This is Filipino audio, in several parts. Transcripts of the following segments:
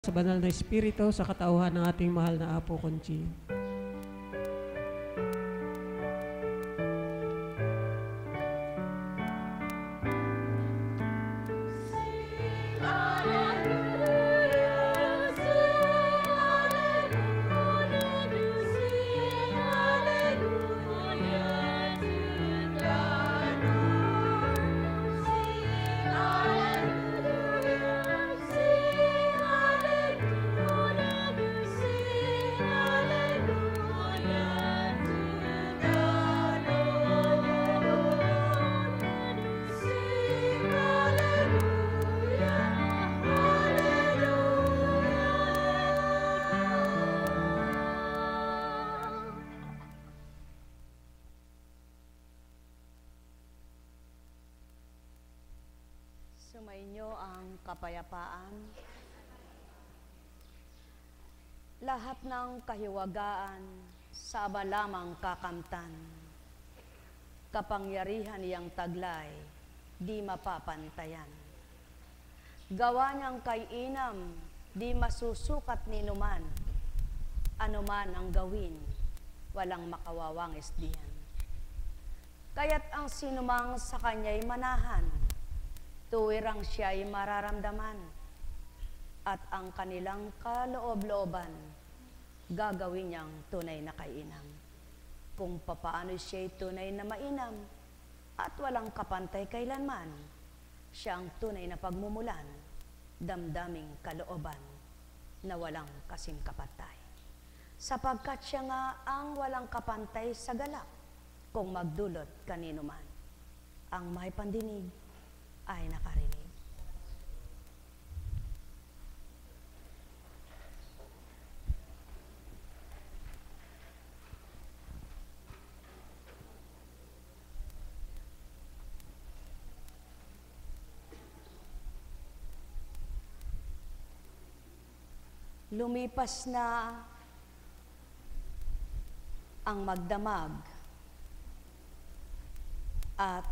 sa banal na Espiritu, sa katauhan ng ating mahal na Apo Conchi. Sumainyo ang kapayapaan. Lahat ng kahiwagaan sa lamang kakamtan. Kapangyarihan niyang taglay, di mapapantayan. Gawa niyang kay inam, di masusukat ni numan. Ano man ang gawin, walang makawawang isdihan. Kaya't ang sinumang sa kanya'y manahan, tuwirang siya'y mararamdaman at ang kanilang kaloob-looban gagawin niyang tunay na kainam. Kung papaano siya'y tunay na mainam at walang kapantay kailanman, siya ang tunay na pagmumulan, damdaming kalooban na walang kasing kapantay. Sapagkat siya nga ang walang kapantay sa galak kung magdulot kanino man. Ang may pandinig ay nakarinig. Lumipas na ang magdamag at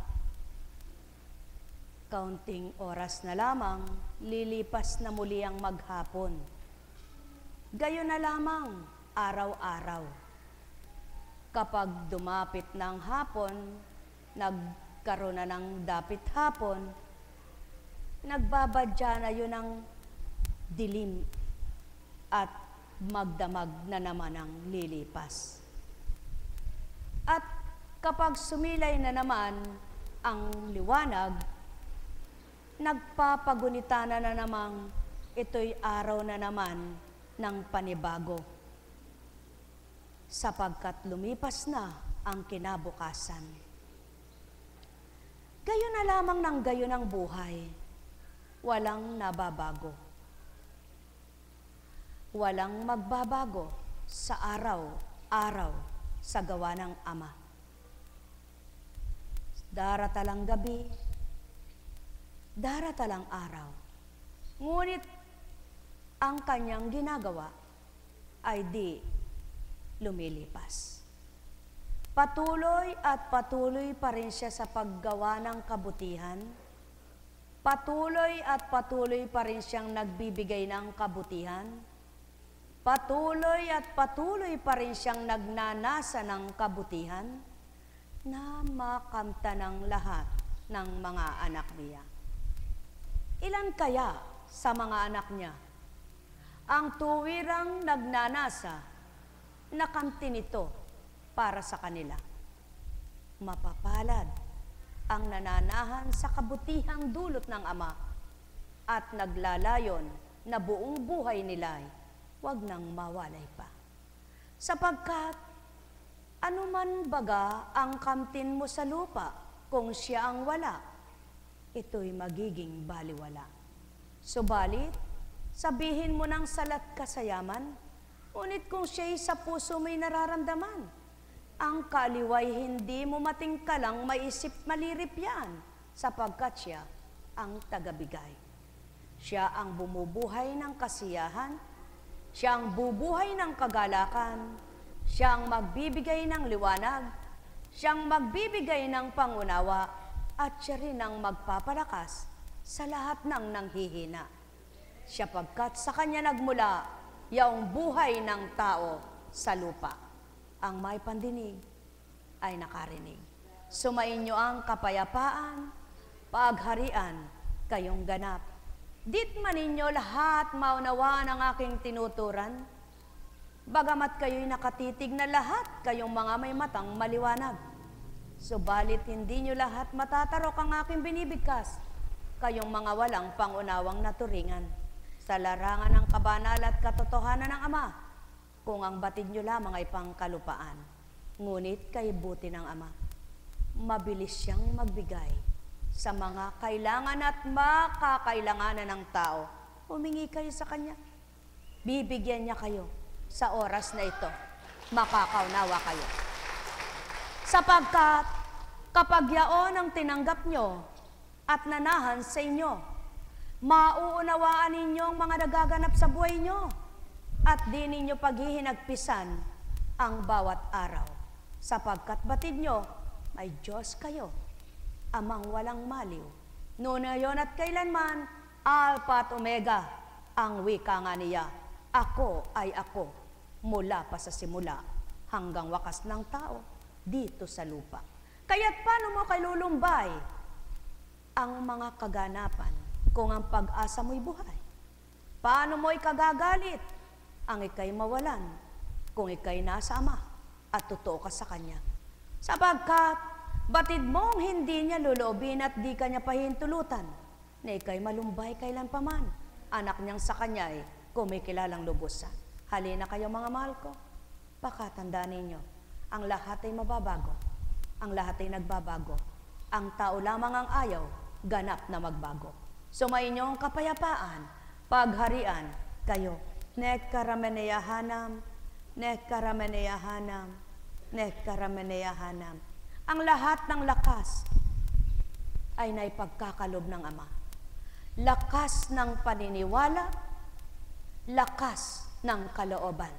kaunting oras na lamang, lilipas na muli ang maghapon. Gayon na lamang, araw-araw. Kapag dumapit ng hapon, nagkaroon na ng dapit hapon, nagbabadya na yun ang dilim at magdamag na naman ang lilipas. At kapag sumilay na naman ang liwanag, nagpapagunita na namang ito'y araw na naman ng panibago. Sapagkat lumipas na ang kinabukasan. Gayon na lamang ng gayon ang buhay. Walang nababago. Walang magbabago sa araw-araw sa gawa ng Ama. Daratalang gabi, daratalang araw. Ngunit ang kanyang ginagawa ay di lumilipas. Patuloy at patuloy pa rin siya sa paggawa ng kabutihan. Patuloy at patuloy pa rin siyang nagbibigay ng kabutihan. Patuloy at patuloy pa rin siyang nagnanasa ng kabutihan na makamta ng lahat ng mga anak niya. Ilan kaya sa mga anak niya ang tuwirang nagnanasa na kamtin nito para sa kanila? Mapapalad ang nananahan sa kabutihang dulot ng Ama at naglalayon na buong buhay nila'y huwag nang mawalay pa. Sapagkat anuman baga ang kamtin mo sa lupa kung siya ang wala, ito'y magiging baliwala. Subalit, sabihin mo ng salat ka sa yaman, ngunit kung siya'y sa puso mo'y nararamdaman, ang kaliway hindi mo matingkalang maisip malirip yan, sapagkat siya ang tagabigay. Siya ang bumubuhay ng kasiyahan, siya ang bubuhay ng kagalakan, siya ang magbibigay ng liwanag, siyang magbibigay ng pangunawa, at siya rin ang magpapalakas sa lahat ng nanghihina. sapagkat sa kanya nagmula yaong buhay ng tao sa lupa. Ang may pandinig ay nakarinig. Sumainyo ang kapayapaan, pagharian, kayong ganap. Dit man ninyo lahat maunawaan ang aking tinuturan, bagamat kayo'y nakatitig na lahat, kayong mga may matang maliwanag. Subalit hindi nyo lahat matatarok ang aking binibigkas, kayong mga walang pangunawang naturingan. Sa larangan ng kabanal at katotohanan ng Ama, kung ang batid nyo lamang ay pangkalupaan, ngunit kay buti ng Ama, mabilis siyang magbigay sa mga kailangan at makakailanganan ng tao. Humingi kayo sa Kanya. Bibigyan niya kayo sa oras na ito. Makakaunawa kayo. Sapagkat kapag yaon ang tinanggap nyo at nanahan sa inyo, mauunawaan ninyo ang mga nagaganap sa buhay nyo at di ninyo paghihinagpisan ang bawat araw. Sapagkat batid nyo, may Diyos kayo, Amang walang maliw. Noon ngayon at kailanman, Alpha at Omega, ang wika nga niya. Ako ay ako, mula pa sa simula hanggang wakas ng tao dito sa lupa. Kaya't paano mo kailulumbay ang mga kaganapan kung ang pag-asa mo'y buhay? Paano mo'y kagagalit ang ika'y mawalan kung ika'y nasa Ama at totoo ka sa Kanya? Sapagkat batid mong hindi niya luloobin at di kanya pahintulutan na ika'y malumbay kailan paman. Anak niyang sa kanya ay kumikilalang lubusan. Halina kayo mga mahal ko, pakatandaan ninyo, ang lahat ay mababago. Ang lahat ay nagbabago. Ang tao lamang ang ayaw, ganap na magbago. Sumainyo ang kapayapaan, pagharian kayo. Nekkarameneyahanam, nekkarameneyahanam, nekkarameneyahanam. Ang lahat ng lakas ay naipagkakalob ng Ama. Lakas ng paniniwala, lakas ng kalooban,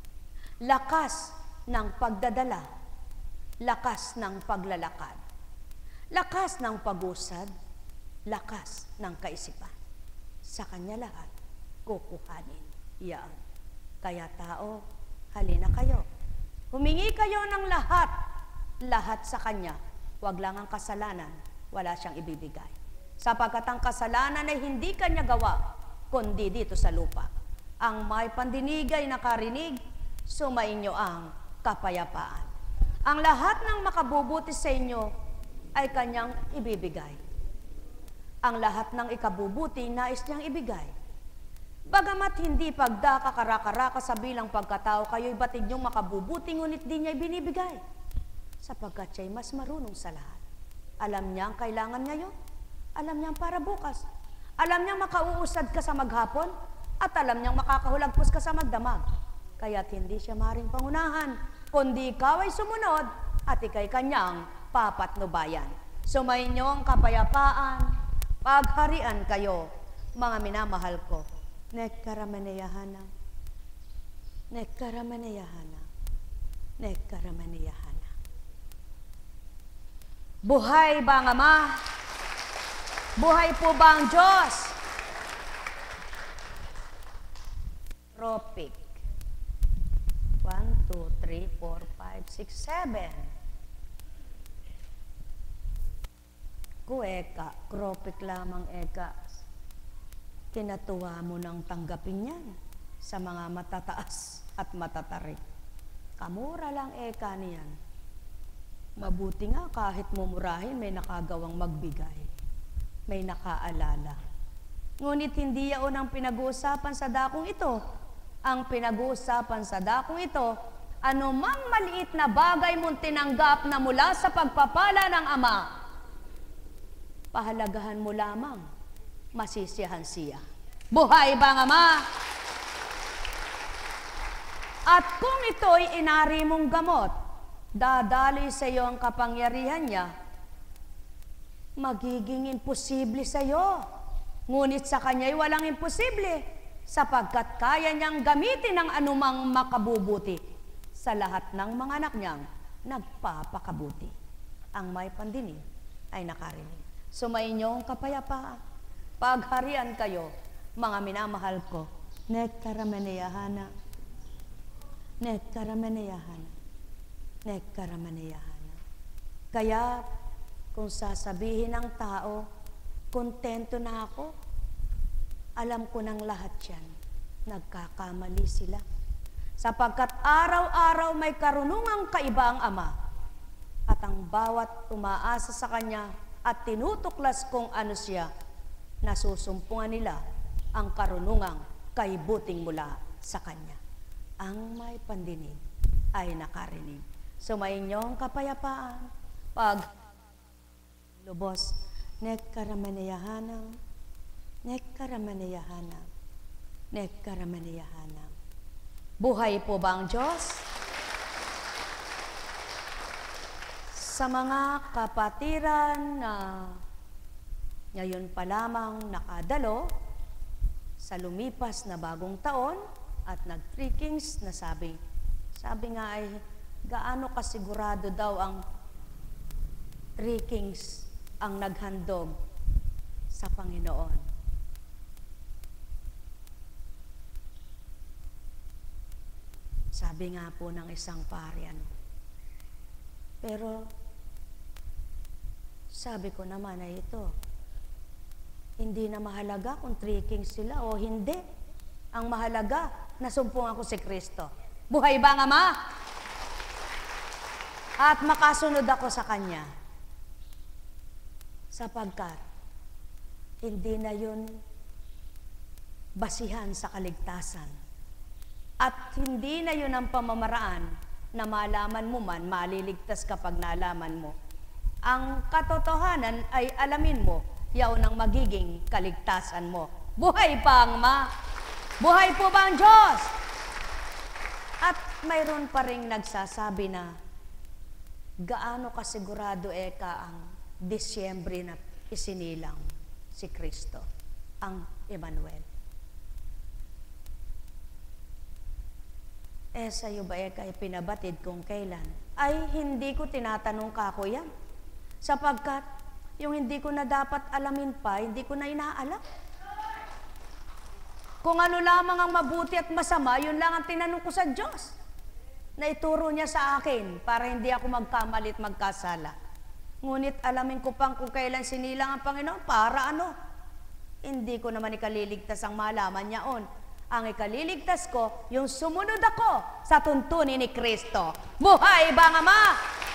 lakas ng pagdadala, lakas ng paglalakad, lakas ng pag-usad, lakas ng kaisipan. Sa Kanya lahat, kukuhanin yan. Kaya tao, halina kayo. Humingi kayo ng lahat sa Kanya. Huwag lang ang kasalanan, wala siyang ibibigay. Sapagkat ang kasalanan ay hindi Kanya gawa, kundi dito sa lupa. Ang may pandinig ay nakarinig, sumainyo ang kapayapaan. Ang lahat ng makabubuti sa inyo ay Kanyang ibibigay. Ang lahat ng ikabubuti nais niyang ibigay. Bagamat hindi pagdakakarakara sa bilang pagkatao, kayo'y batid niyong makabubuti, ngunit di niya ibinibigay. Sapagkat siya'y mas marunong sa lahat. Alam niya ang kailangan ngayon, alam niya ang para bukas, alam niya makauusad ka sa maghapon, at alam niyang makakahulagpos ka sa magdamag. Kaya't hindi siya maring pangunahan, kundi ikaw ay sumunod, at ika'y Kanyang papatnubayan. Sumainyo ang kapayapaan, pagharian kayo, mga minamahal ko. Nekkarameneyahanam, nekkarameneyahanam, nekkarameneyahanam. Buhay ba ang Ama? Buhay po ba ang Diyos? Tropic. 1, 2, 3, 4, 5, 6, 7. Kueka, kropik lamang eka. Kinatuwa mo nang tanggapin yan sa mga matataas at matatarik. Kamura lang eka niyan. Mabuti nga kahit mumurahin may nakagawang magbigay, may nakaalala. Ngunit hindi yaon ang pinag-uusapan sa dakong ito. Ang pinag-uusapan sa dakong ito, anumang maliit na bagay mong tinanggap na mula sa pagpapala ng Ama, pahalagahan mo lamang, masisiyahan siya. Buhay ba ang Ama? At kung ito'y inari mong gamot, dadali sa iyo ang kapangyarihan niya, magiging imposible sa iyo. Ngunit sa Kanya'y walang imposible, sapagkat kaya niyang gamitin ang anumang makabubuti sa lahat ng mga anak niyang nagpapakabuti. Ang may pandinig ay nakarinig. Sumainyo ang kapayapaan, pagharian kayo, mga minamahal ko, nekkaramaneyahana, nekkaramaneyahana, nekkaramaneyahana. Kaya, kung sasabihin ng tao, kontento na ako, alam ko ng lahat yan, nagkakamali sila. Sapagkat araw-araw may karunungang kaiba ang Ama, at ang bawat umaasa sa Kanya at tinutuklas kung ano siya, nasusumpungan nila ang karunungang kaibuting mula sa Kanya. Ang may pandinig ay nakarinig. Sumainyong kapayapaan, pag lubos, nekkaramaneyahana, nekkaramaneyahana, nekkaramaneyahana. Buhay po ba ang Diyos? Sa mga kapatiran na ngayon pa lamang nakadalo sa lumipas na bagong taon at nag-Three Kings na sabi nga ay gaano kasigurado daw ang Three Kings ang naghandog sa Panginoon. Sabi nga po ng isang pari, pero sabi ko naman ay ito, hindi na mahalaga kung Three Kings sila o hindi. Ang mahalaga, nasumpungan ko si Kristo. Buhay ba ang Ama? At makasunod ako sa Kanya. Sapagkat, hindi na yun basihan sa kaligtasan. At hindi na yun ang pamamaraan na malaman mo man, maliligtas kapag nalaman mo. Ang katotohanan ay alamin mo, yaon ang magiging kaligtasan mo. Buhay pa ang Ama! Buhay po ba ang Diyos? At mayroon pa ring nagsasabi na, gaano kasigurado ang Disyembre na isinilang si Kristo, ang Emmanuel. Sa'yo ba kay pinabatid kung kailan? Ay, hindi ko tinatanong kako yan. Sapagkat, yung hindi ko na dapat alamin pa, hindi ko na inaalam. Kung ano lamang ang mabuti at masama, yun lang ang tinanong ko sa Diyos. Na ituro niya sa akin para hindi ako magkamali at magkasala. Ngunit alamin ko pang kung kailan sinilang ang Panginoon, para ano? Hindi ko naman ikaliligtas ang malaman niya on. Ang ikaliligtas ko, yung sumunod ako sa tuntunin ni Kristo. Buhay ba ang Ama?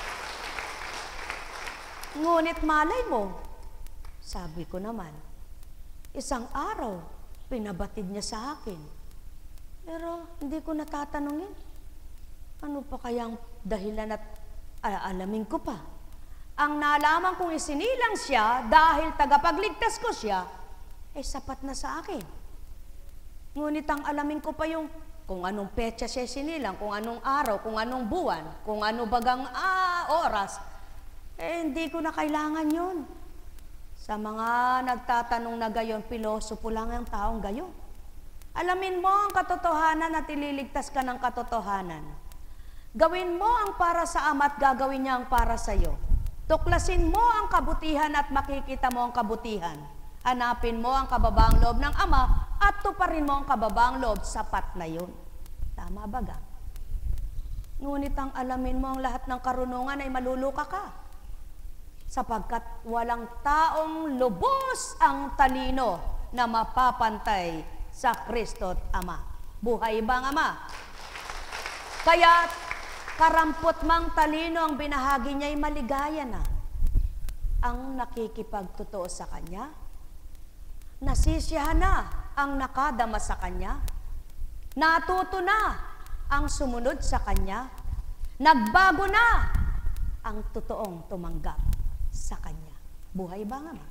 Ngunit malay mo, sabi ko naman, isang araw, pinabatid niya sa akin. Pero hindi ko natatanungin. Ano pa kayang dahilan at alamin ko pa? Ang nalaman kong isinilang siya dahil tagapagligtas ko siya, sapat na sa akin. Ngunit ang alamin ko pa yung kung anong petsa siya sinilang, kung anong araw, kung anong buwan, kung ano bagang oras, hindi ko na kailangan yun. Sa mga nagtatanong na gayon, pilosopo lang ang taong gayon. Alamin mo ang katotohanan at ililigtas ka ng katotohanan. Gawin mo ang para sa Ama at gagawin niya ang para sa iyo. Tuklasin mo ang kabutihan at makikita mo ang kabutihan. Hanapin mo ang kababaang loob ng Ama at tuparin mo ang kababaang loob, sapat na yun. Tama ba ga? Ngunit ang alamin mo ang lahat ng karunungan ay maluluka ka. Sapagkat walang taong lubos ang talino na mapapantay sa Kristo't Ama. Buhay ba ang Ama? Kaya karampot mang talino ang binahagi niya ay maligaya na. Ang nakikipagtotoo sa Kanya, nasisiyahan na ang nakadama sa Kanya, natuto na ang sumunod sa Kanya, nagbago na ang totoong tumanggap sa Kanya. Buhay ba nga?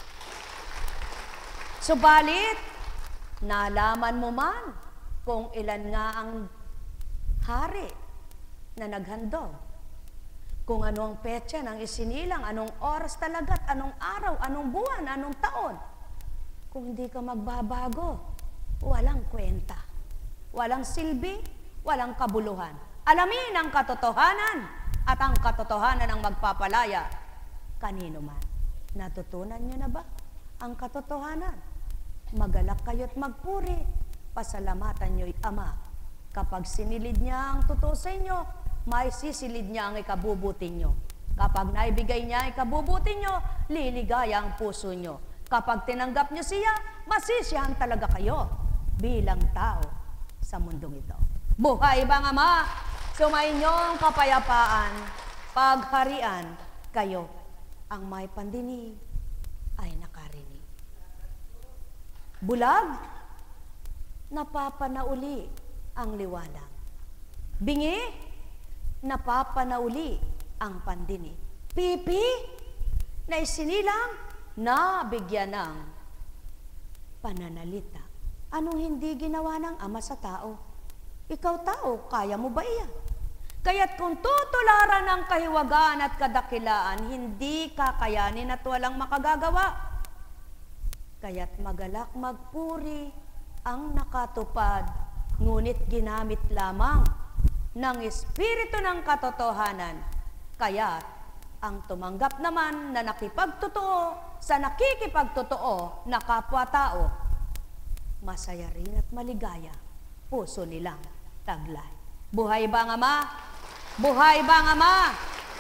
Subalit, nalaman mo man kung ilan nga ang hari na naghandog, kung ano ang petsa ng isinilang, anong oras talaga, anong araw, anong buwan, anong taon. Kung hindi ka magbabago, walang kwenta, walang silbi, walang kabuluhan. Alamin ang katotohanan at ang katotohanan ang magpapalaya kanino man. Natutunan niyo na ba ang katotohanan? magalak kayo't magpuri. Pasalamatan niyo'y Ama. Kapag sinilid niya ang totoo sa inyo, may sisilid niya ang ikabubuti niyo. Kapag naibigay niya ang ikabubuti niyo, liligaya ang puso niyo. Kapag tinanggap niyo siya, masisiyahan talaga kayo bilang tao sa mundong ito. Buhay bang Ama? Sumainyong kapayapaan, pagharian kayo. Ang may pandinig ay nakarinig. Bulag, napapanauli ang liwanag. Bingi, napapanauli ang pandinig. Pipi, na isinilang, nabigyan ng pananalita. Anong hindi ginawa ng Ama sa tao? Ikaw tao, kaya mo ba iyan? Kaya't kung tutularan ng kahiwagaan at kadakilaan, hindi kakayanin at walang makagagawa. Kaya't magalak magpuri ang nakatupad, ngunit ginamit lamang ng Espiritu ng katotohanan. Kaya't ang tumanggap naman na nakipagtotoo sa nakikipagtotoo na kapwa-tao, masaya rin at maligaya, puso nilang taglay. Buhay bang Ama? Buhay bang Ama?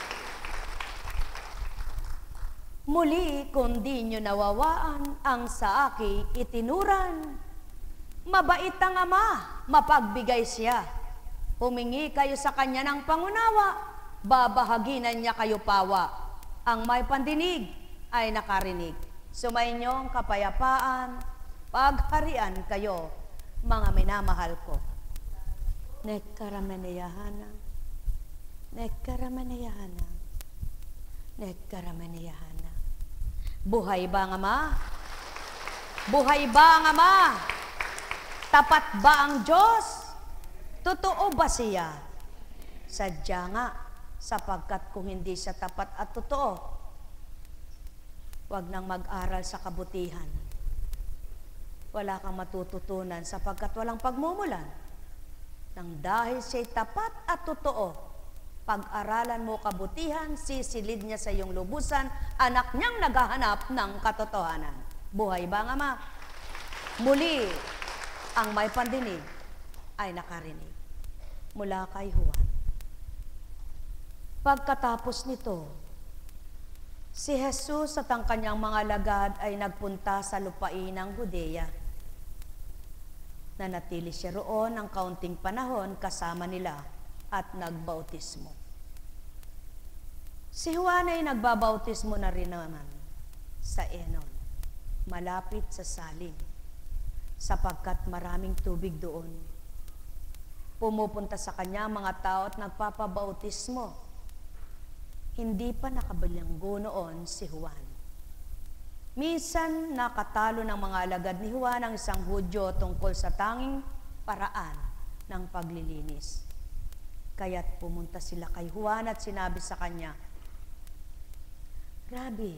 Muli, kung di nyo nawawaan ang sa aki itinuran, mabait ang Ama, mapagbigay siya. Humingi kayo sa Kanya ng pangunawa, babahaginan niya kayo pawa. Ang may pandinig ay nakarinig. Sumainyong kapayapaan, pagharian kayo, mga minamahal ko. Nekaramanayahana, nekaramanayahana, nekaramanayahana. Buhay ba ang Ama? Buhay ba ang Ama? Tapat ba ang Diyos? Totoo ba siya? Sadya nga, sapagkat kung hindi siya tapat at totoo, huwag nang mag-aral sa kabutihan. Wala kang matututunan sapagkat walang pagmumulan. Nang dahil siya'y tapat at totoo, pag-aralan mo kabutihan, sisilid niya sa iyong lubusan, anak niyang naghahanap ng katotohanan. Buhay ba ang Ama? Muli, ang may pandinig ay nakarinig mula kay Juan. Pagkatapos nito, si Jesus at ang kanyang mga lagad ay nagpunta sa lupain ng Judea. Nanatili siya roon ng kaunting panahon kasama nila at nagbautismo. Si Juan ay nagbabautismo na rin naman sa Enon, malapit sa Salim, sapagkat maraming tubig doon. Pumupunta sa kanya mga tao at nagpapabautismo. Hindi pa nakabilanggo noon si Juan. Minsan nakatalo ng mga alagad ni Juan ang isang Hudyo tungkol sa tanging paraan ng paglilinis. Kaya't pumunta sila kay Juan at sinabi sa kanya, Rabbi,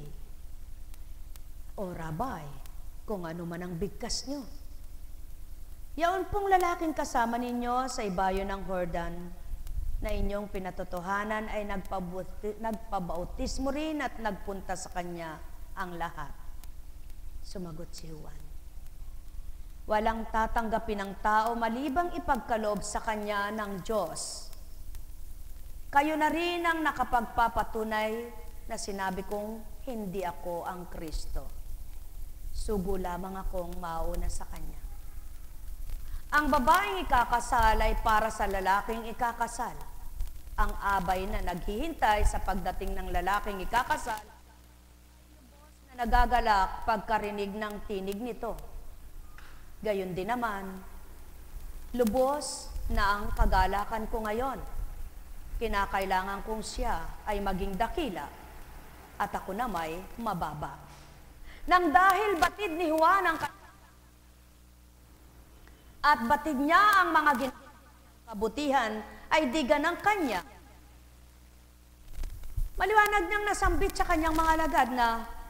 o Rabay, kung ano man ang bigkas nyo. Yaon pong lalaking kasama ninyo sa ibayo ng Jordan na inyong pinatotohanan ay nagpabautismo rin at nagpunta sa kanya ang lahat. Sumagot si Juan, walang tatanggapin ng tao malibang ipagkaloob sa kanya ng Diyos. Kayo na rin ang nakapagpapatunay na sinabi kong hindi ako ang Kristo. Sugo lamang akong mauna sa kanya. Ang babaeng ikakasal ay para sa lalaking ikakasal. Ang abay na naghihintay sa pagdating ng lalaking ikakasal na nagagalak pagkarinig ng tinig nito. Gayon din naman, lubos na ang kagalakan ko ngayon. Kinakailangan kong siya ay maging dakila at ako na may mababa. Nang dahil batid ni Juan ang at batid niya ang mga kabutihan ay diga ng kanya. Maliwanag niyang nasambit sa kanyang mga lagad na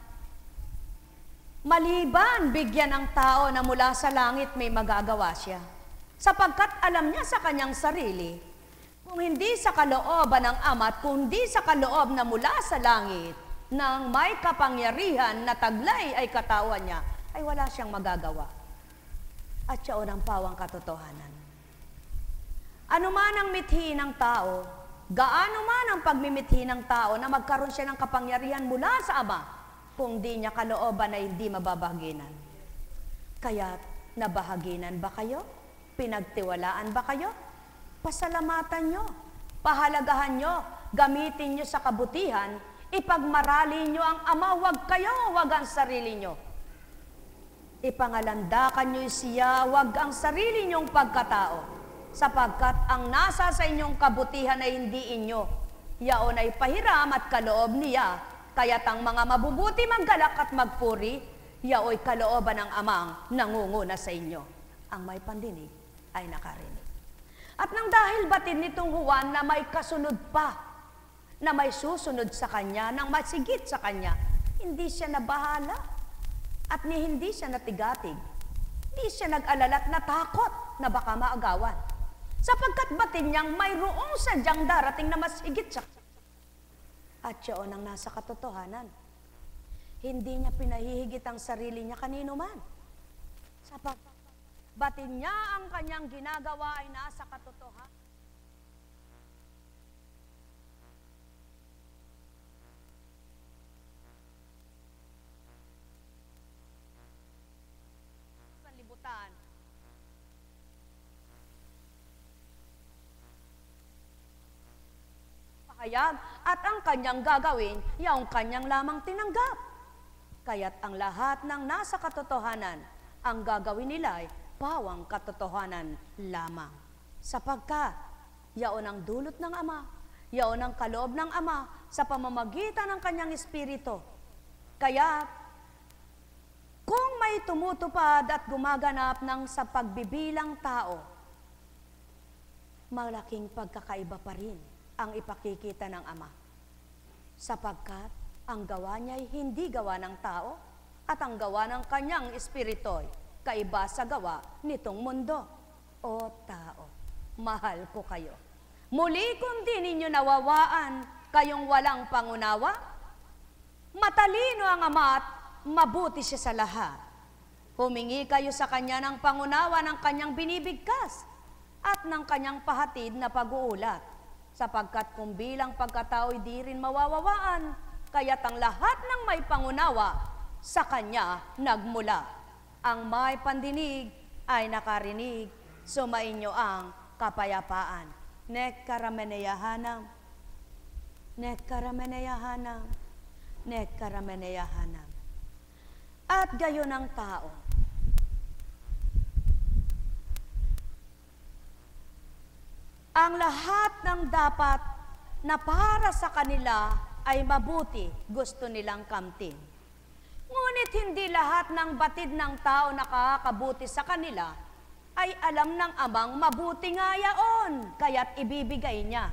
maliban bigyan ng tao na mula sa langit may magagawa siya. Sapagkat alam niya sa kanyang sarili, kung hindi sa kalooban ng Ama at kung hindi sa kaloob na mula sa langit, nang may kapangyarihan na taglay ay katawan niya, ay wala siyang magagawa. At siya ang pawang katotohanan. Ano man ang mithi ng tao, gaano man ang pagmimithi ng tao na magkaroon siya ng kapangyarihan mula sa Ama, kung di niya kalooban ay hindi mababahaginan. Kaya, nabahaginan ba kayo? Pinagtiwalaan ba kayo? Pasalamatan nyo, pahalagahan nyo, gamitin nyo sa kabutihan, ipagmarali nyo ang Ama, wag kayo, wag ang sarili nyo. Ipangalandakan nyo siya, wag ang sarili nyong pagkatao. Sapagkat ang nasa sa inyong kabutihan ay hindi inyo. Yaon ay pahiram at kaloob niya, kaya't ang mga mabubuti maggalak at magpuri, yaoy kalooban ng Amang nangunguna sa inyo. Ang may pandinig ay nakarinig. At nang dahil batid nitong Juan na may kasunod pa, na may susunod sa kanya, nang masigit sa kanya, hindi siya nabahala at hindi siya natigatig. Hindi siya nag-alala at natakot na baka maagawan. Sapagkat batid niyang mayroong sadyang darating na mas higit sa at siya ang nasa katotohanan. Hindi niya pinahihigit ang sarili niya kanino man. Sapagkat batid niya ang kanyang ginagawa ay nasa katotohanan. Sanlibutan. At ang kanyang gagawin, yung kanyang lamang tinanggap. Kaya't ang lahat ng nasa katotohanan, ang gagawin nila ay pawang katotohanan lamang. Sapagkat, yaon ang dulot ng Ama, yaon ang kaloob ng Ama sa pamamagitan ng kanyang Espiritu. Kaya't, kung may tumutupad at gumaganap ng sa pagbibilang tao, malaking pagkakaiba pa rin ang ipakikita ng Ama. Sapagkat ang gawa niya ay hindi gawa ng tao at ang gawa ng kanyang espirito'y kaiba sa gawa nitong mundo. O tao, mahal ko kayo. Muli kung di ninyo nawawaan kayong walang pangunawa, matalino ang Ama at mabuti siya sa lahat. Humingi kayo sa kanya ng pangunawa ng kanyang binibigkas at ng kanyang pahatid na pag-uulat. Sapagkat kung bilang pagkatao'y di rin mawawawaan, kaya't ang lahat ng may pangunawa sa kanya nagmula. Ang may pandinig ay nakarinig, sumainyo ang kapayapaan. Nekkarameneyahanam, nekkarameneyahanam, nekkarameneyahanam. At gayon ang tao. Ang lahat ng dapat na para sa kanila ay mabuti, gusto nilang kamtin. Ngunit hindi lahat ng batid ng tao na nakakabuti sa kanila ay alam ng Amang mabuti nga yaon, kaya't ibibigay niya.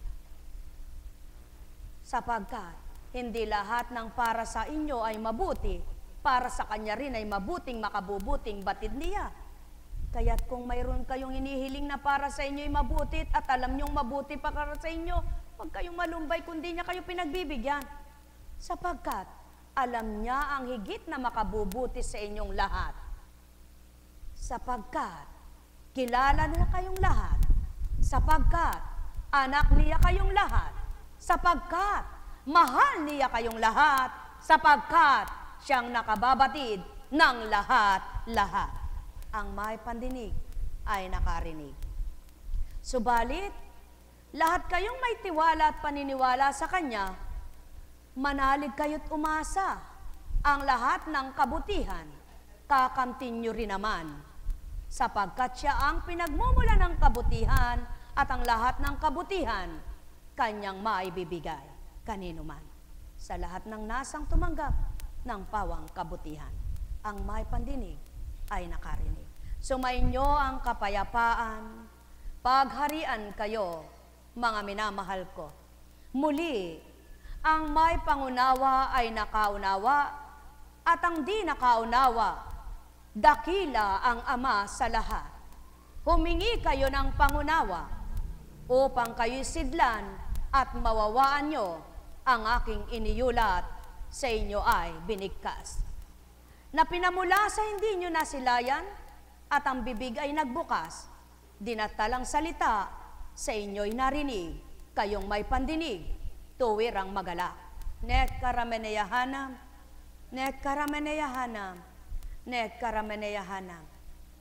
Sapagkat hindi lahat ng para sa inyo ay mabuti, para sa kanya rin ay mabuting makabubuting batid niya. Kaya't kung mayroon kayong inihiling na para sa inyo ay mabuti at alam niyong mabuti para sa inyo, huwag kayong malumbay kundi niya kayo pinagbibigyan. Sapagkat alam niya ang higit na makabubuti sa inyong lahat. Sapagkat kilala niya kayong lahat. Sapagkat anak niya kayong lahat. Sapagkat mahal niya kayong lahat. Sapagkat siyang nakababatid ng lahat-lahat. Ang may pandinig ay nakarinig. Subalit, lahat kayong may tiwala at paniniwala sa Kanya, manalig kayo't umasa. Ang lahat ng kabutihan, kakamtin nyo rin naman. Sapagkat siya ang pinagmumula ng kabutihan at ang lahat ng kabutihan, Kanyang maibibigay kanino man. Sa lahat ng nasang tumanggap ng pawang kabutihan, ang may pandinig ay nakarinig. Sumainyo ang kapayapaan, pagharian kayo, mga minamahal ko. Muli, ang may pangunawa ay nakaunawa, at ang di nakaunawa, dakila ang Ama sa lahat. Humingi kayo ng pangunawa, upang kayo'y sidlan at mawawaan nyo ang aking iniulat sa inyo ay binigkas. na pinamula sa hindi nyo nasilayan at ang bibig ay nagbukas, dinatalang salita sa inyo'y narinig, kayong may pandinig, tuwirang magalak. Nekkarameneyahanam, nekkarameneyahanam, nekkarameneyahanam.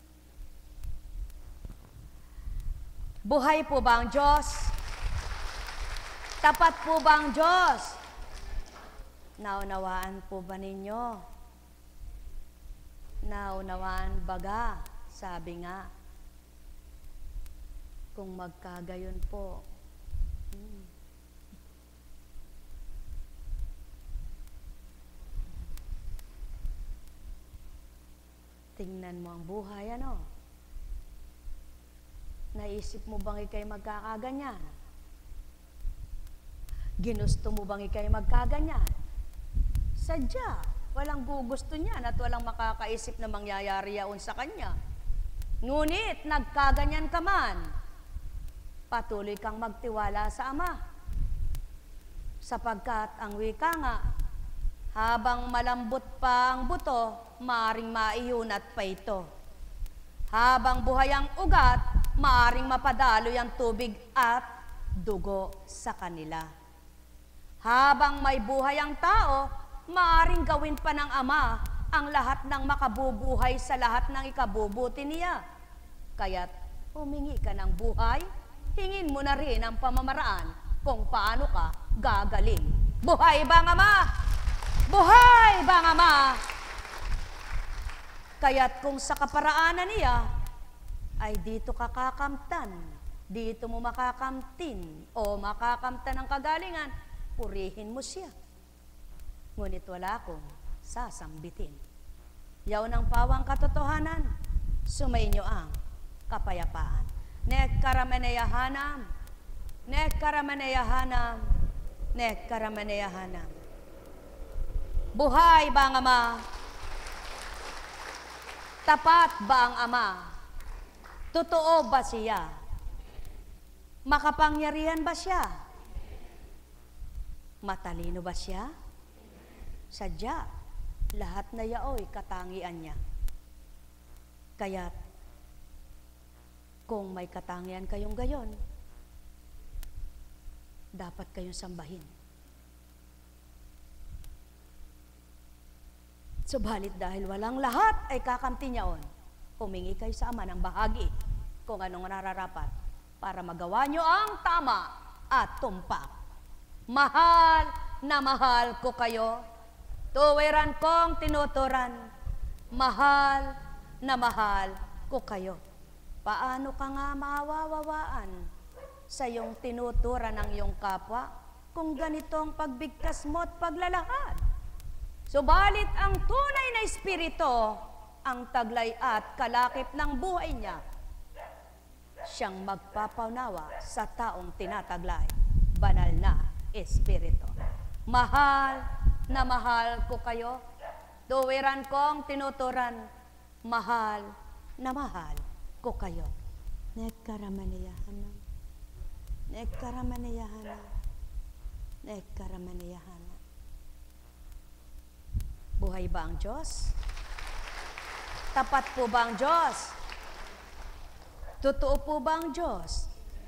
Buhay po ba ang Diyos? Tapat po ba ang Diyos? Naunawaan po ba ninyo? Naunawaan baga, sabi nga, kung magkagayon po. Tingnan mo ang buhay, ano? Naisip mo bang ikay magkakaganyan? Ginusto mo bang ikay magkaganyan? Sadya, walang gugusto niyan at walang makakaisip na mangyayari yaon sa kanya. Ngunit, nagkaganyan ka man, patuloy kang magtiwala sa Ama. Sapagkat ang wika nga, habang malambot pa ang buto, maaring maiyunat pa ito. Habang buhay ang ugat, maaring mapadaloy ang tubig at dugo sa kanila. Habang may buhay ang tao, maaring gawin pa ng Ama ang lahat ng makabubuhay sa lahat ng ikabubuti niya. Kaya't humingi ka ng buhay, hingin mo na rin ang pamamaraan kung paano ka gagaling. Buhay ba ang Ama? Buhay ba ang Ama? Kaya't kung sa kaparaanan niya, ay dito ka kakamtan, dito mo makakamtin o makakamtan ng kagalingan, purihin mo siya. Ngunit wala akong sasambitin. Yaw ng pawang katotohanan, sumainyo ang kapayapaan. Nekkarameneyahanam, nekkarameneyahanam, nekkarameneyahanam. Buhay ba ang Ama? Tapat ba ang Ama? Totoo ba siya? Makapangyarihan ba siya? Matalino ba siya? Sadya, lahat na yaoy katangian niya. Kaya't, kung may katangian kayong gayon, dapat kayong sambahin. Subalit dahil walang lahat ay kakamti niyaon, humingi kayo sa Ama ng bahagi kung anong nararapat para magawa niyo ang tama at tumpak. Mahal na mahal ko kayo, tuwiran kong tinuturan, mahal na mahal ko kayo. Paano ka nga mawawawaan sa iyong tinuturan ng iyong kapwa kung ganito ang pagbigkas mo at paglalahad? Subalit ang tunay na espiritu, ang taglay at kalakip ng buhay niya, siyang magpapaunawa sa taong tinataglay, banal na espiritu. Mahal na mahal ko kayo, tuwiran kong tinuturan, mahal na mahal ko kayo. Nekkarameneyahanam, nekkarameneyahanam, nekkarameneyahanam. Buhay ba ang Diyos? Tapat po ba ang Diyos? Totoo po ba ang Diyos?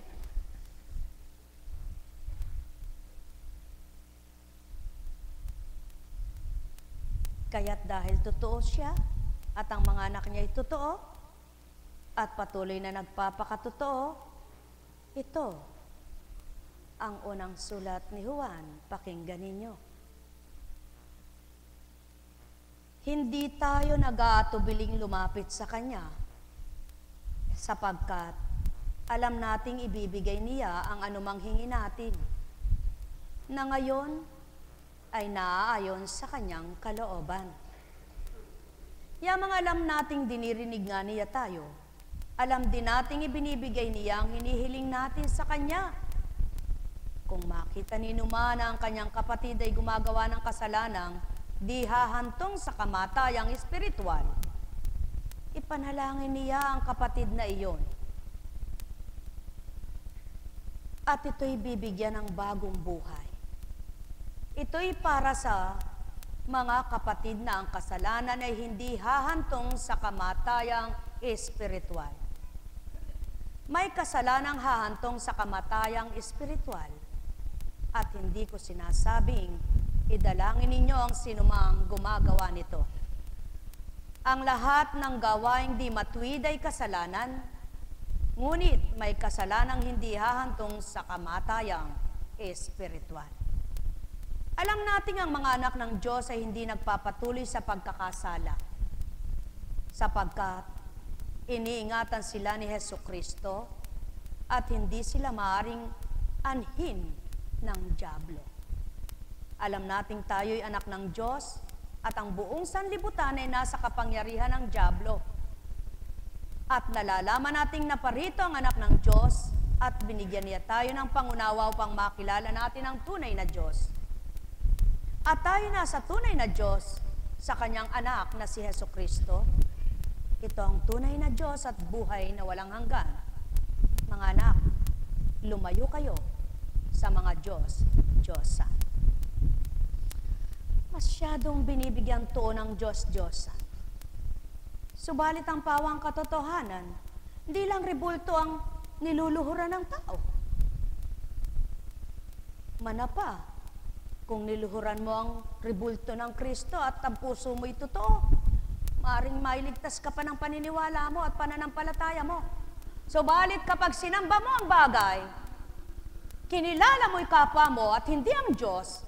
Kaya't dahil totoo siya at ang mga anak niya ay totoo at patuloy na nagpapakatotoo, ito ang unang sulat ni Juan. Pakinggan ninyo. Hindi tayo nag-aatubiling lumapit sa Kanya sapagkat alam nating ibibigay niya ang anumang hingi natin na ngayon ay naaayon sa Kanyang kalooban. Yung mga alam nating dinirinig nga niya tayo, alam din nating ibinibigay niya ang hinihiling natin sa Kanya. Kung makita ni Numa na ang kanyang kapatid ay gumagawa ng kasalanang di hahantong sa kamatayang espiritual, ipanalangin niya ang kapatid na iyon. At ito'y bibigyan ng bagong buhay. Ito'y para sa Mga kapatid, na ang kasalanan ay hindi hahantong sa kamatayang espiritual. May kasalanang hahantong sa kamatayang espiritual. At hindi ko sinasabing idalangin ninyo ang sinumang gumagawa nito. Ang lahat ng gawaing di matuwid ay kasalanan, ngunit may kasalanang hindi hahantong sa kamatayang espiritual. Alam natin ang mga anak ng Diyos ay hindi nagpapatuloy sa pagkakasala, sapagkat iniingatan sila ni Hesukristo at hindi sila maaring anhin ng dyablo. Alam nating tayo'y anak ng Diyos at ang buong sanlibutan ay nasa kapangyarihan ng dyablo. At nalalaman nating naparito ang anak ng Diyos at binigyan niya tayo ng pangunawa upang makilala natin ang tunay na Diyos. At tayo nasa tunay na Diyos sa kanyang anak na si Hesukristo. Ito ang tunay na Diyos at buhay na walang hanggan. Mga anak, lumayo kayo sa mga Diyos-Diyosan. Masyadong binibigyan tuon ng Diyos-Diyosan. Subalit ang pawang katotohanan, hindi lang rebulto ang niluluhuran ng tao. Manapa, kung niluhuran mo ang rebulto ng Kristo at ang puso mo'y totoo, maaring mailigtas ka pa ng paniniwala mo at pananampalataya mo. Subalit kapag sinamba mo ang bagay, kinilala mo'y kapwa mo at hindi ang Diyos,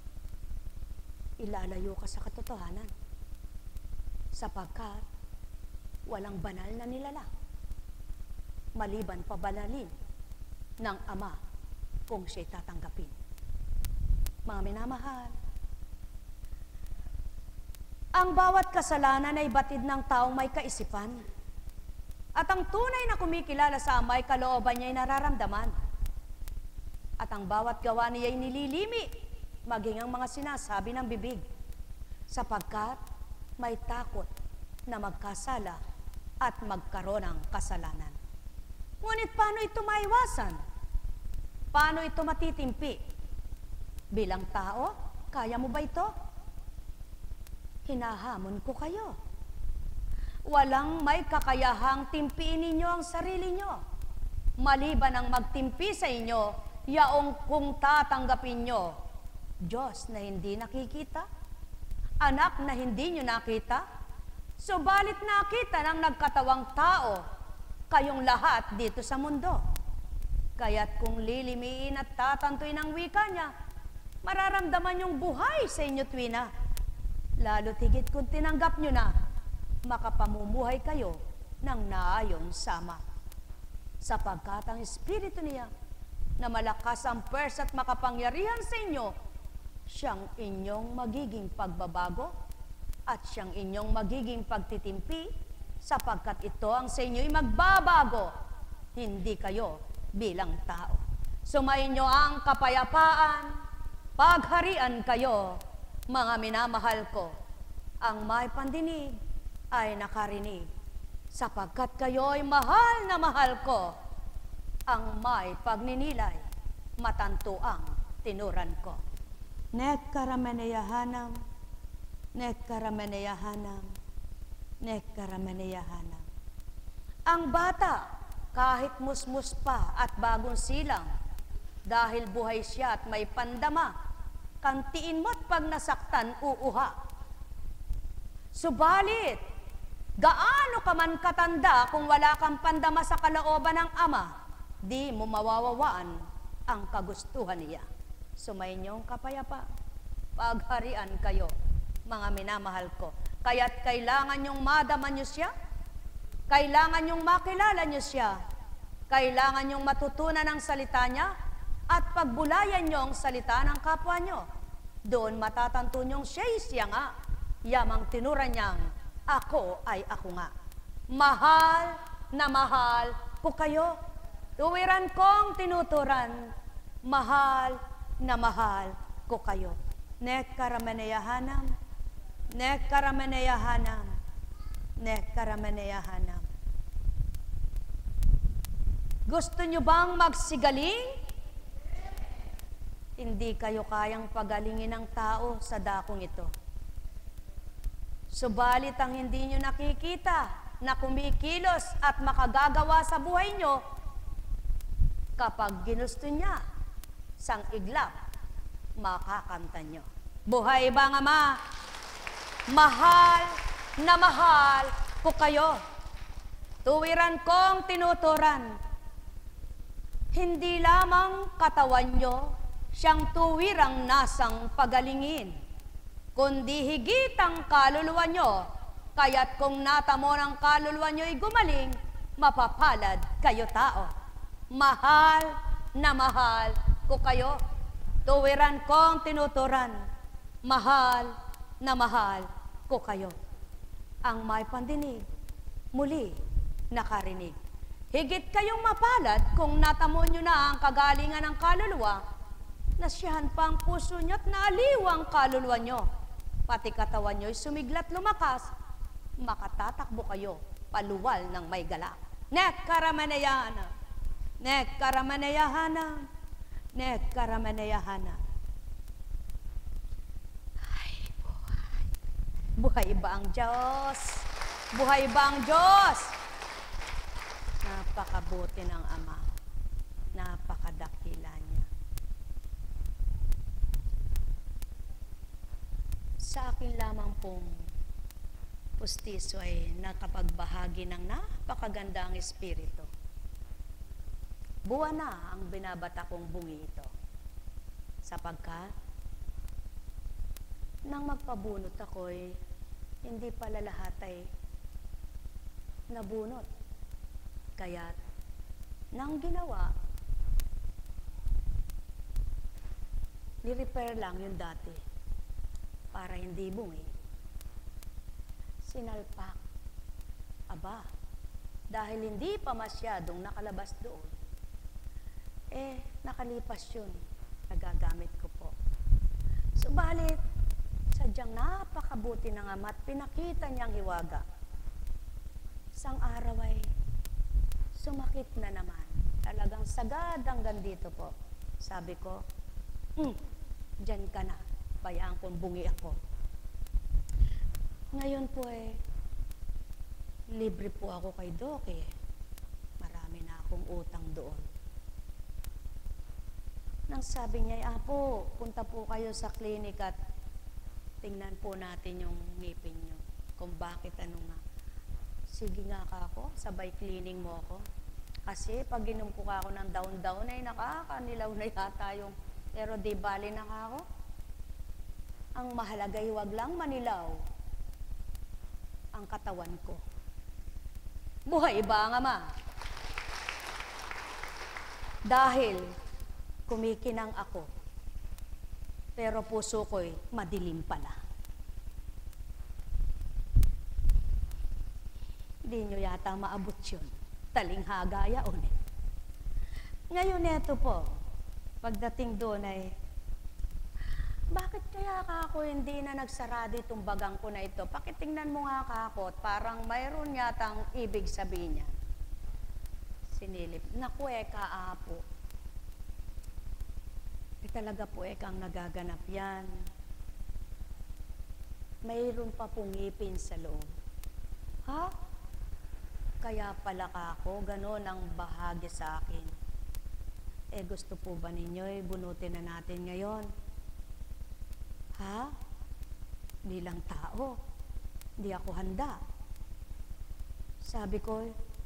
ilalayo ka sa katotohanan. Sapagkat walang banal na nilalang, maliban pa banalin ng Ama kung siya'y tatanggapin. Mga minamahal, ang bawat kasalanan ay batid ng taong may kaisipan. At ang tunay na kumikilala sa Ama ay kalooban niya ay nararamdaman. At ang bawat gawa niya ay nililimi, maging ang mga sinasabi ng bibig, sapagkat may takot na magkasala at magkaroon ng kasalanan. Ngunit paano ito maiwasan? Paano ito matitimpi? Bilang tao, kaya mo ba ito? Hinahamon ko kayo. Walang may kakayahang timpiin ninyo ang sarili nyo. Maliban ang magtimpi sa inyo, yaong kung tatanggapin nyo, Diyos na hindi nakikita, anak na hindi nyo nakita, subalit nakita ng nagkatawang tao, kayong lahat dito sa mundo. Kaya't kung lilimiin at tatantuin ang wika niya, mararamdaman yung buhay sa inyo tuwina. Lalo tigit kung tinanggap nyo na, makapamumuhay kayo ng naayon sa Ama. Sapagkat ang Espiritu niya, na malakas ang pers at makapangyarihan sa inyo, siyang inyong magiging pagbabago at siyang inyong magiging pagtitimpi, sapagkat ito ang sa inyo'y magbabago, hindi kayo bilang tao. Sumayin nyo ang kapayapaan, pagharian kayo, mga minamahal ko. Ang may pandinig ay nakarinig, sapagkat kayo'y mahal na mahal ko. Ang may pagninilay, matantuang tinuran ko. Nekkarameneyahanam, nekkarameneyahanam, nekkarameneyahanam. Ang bata, kahit musmus pa at bagong silang, dahil buhay siya at may pandama, kantiin mo't pag nasaktan, uuha. Subalit, gaano ka man katanda kung wala kang pandama sa kalooban ng Ama, di mo mawawawaan ang kagustuhan niya. Sumayin niyong kapayapa, pagharian kayo, mga minamahal ko. Kaya't kailangan niyong madaman niyo siya, kailangan niyong makilala niyo siya, kailangan niyong matutunan ang salita niya, at pagbulayan niyo ang salita ng kapwa niyo. Doon matatanto niyong siya'y siya nga, yamang tinuran niyang, ako ay ako nga. Mahal na mahal ko kayo. Tuwiran kong tinuturan, mahal na mahal ko kayo. Nekkarameneyahanam, nekkarameneyahanam, nekkarameneyahanam. Gusto niyo bang magsigaling? Hindi kayo kayang pagalingin ng tao sa dakong ito. Subalit ang hindi nyo nakikita na kumikilos at makagagawa sa buhay nyo, kapag ginusto niya, sang iglap, makakanta nyo. Buhay ba nga ma? Mahal na mahal ko kayo. Tuwiran kong tinuturan. Hindi lamang katawan nyo siyang tuwirang nasang pagalingin, kundi higit ang kaluluwa nyo, kaya't kung natamo ng kaluluwa nyo'y gumaling, mapapalad kayo tao. Mahal na mahal ko kayo. Tuwiran kong tinuturan. Mahal na mahal ko kayo. Ang may pandinig, muli nakarinig. Higit kayong mapalad kung natamo nyo na ang kagalingan ng kaluluwa, nasiyahan pa ang puso nyo at naaliw ang kaluluwa nyo. Pati katawan nyo'y sumiglat lumakas, makatatakbo kayo paluwal ng may galak. Nek karamanayana, nek karamanayahana, nek karamanayahana. Ay, buhay. Buhay ba ang Diyos? Buhay ba ang Diyos? Napakabuti ng Ama. Napakadakila niya. Sa akin lamang pong pustiso ay nakapagbahagi ng napakagandang espiritu. Buwan na ang binabata kong bungi ito. Sapagkat, nang magpabunot ako'y hindi pala lahat ay nabunot. Kaya't, nang ginawa, ni-repair lang yung dati para hindi bungi. Sinalpak. Aba, dahil hindi pa masyadong nakalabas doon, nakalipas yun. Nagagamit ko po. Subalit, sadyang napakabuti ng Ama at pinakita niyang hiwaga. Isang araw ay sumakit na naman. Talagang sagad hanggang dito po. Sabi ko, dyan ka na. Bayaan kong bungi ako. Ngayon po libre po ako kay Doc Marami na akong utang doon. Nang sabi niya, Apo, punta po kayo sa klinik at tingnan po natin yung ngipin niyo. Kung bakit ano nga. Sige nga ako, sabay cleaning mo ako. Kasi pag inom ko ako ng down-down ay nakakanilaw na yata yung, pero di bali na ako. Ang mahalaga wag lang manilaw ang katawan ko. Buhay ba nga ma? Dahil kumikinang ako, pero puso ko'y madilim pala. Di nyo yata maabot yun. Talinghaga yaon Ngayon eto po, pagdating doon ay, bakit kaya ako hindi na nagsarado itong bagang ko na ito? Pakitingnan mo nga kako, parang mayroon yatang ibig sabihin niya. Sinilip, naku Apo. Talaga po kang nagaganap yan. Mayroon pa pong ngipin sa loob. Ha? Kaya pala kako, gano'n ang bahagi sa akin. Gusto po ba ninyo, bunutin na natin ngayon? Ha? Hindi lang tao. Hindi ako handa. Sabi ko,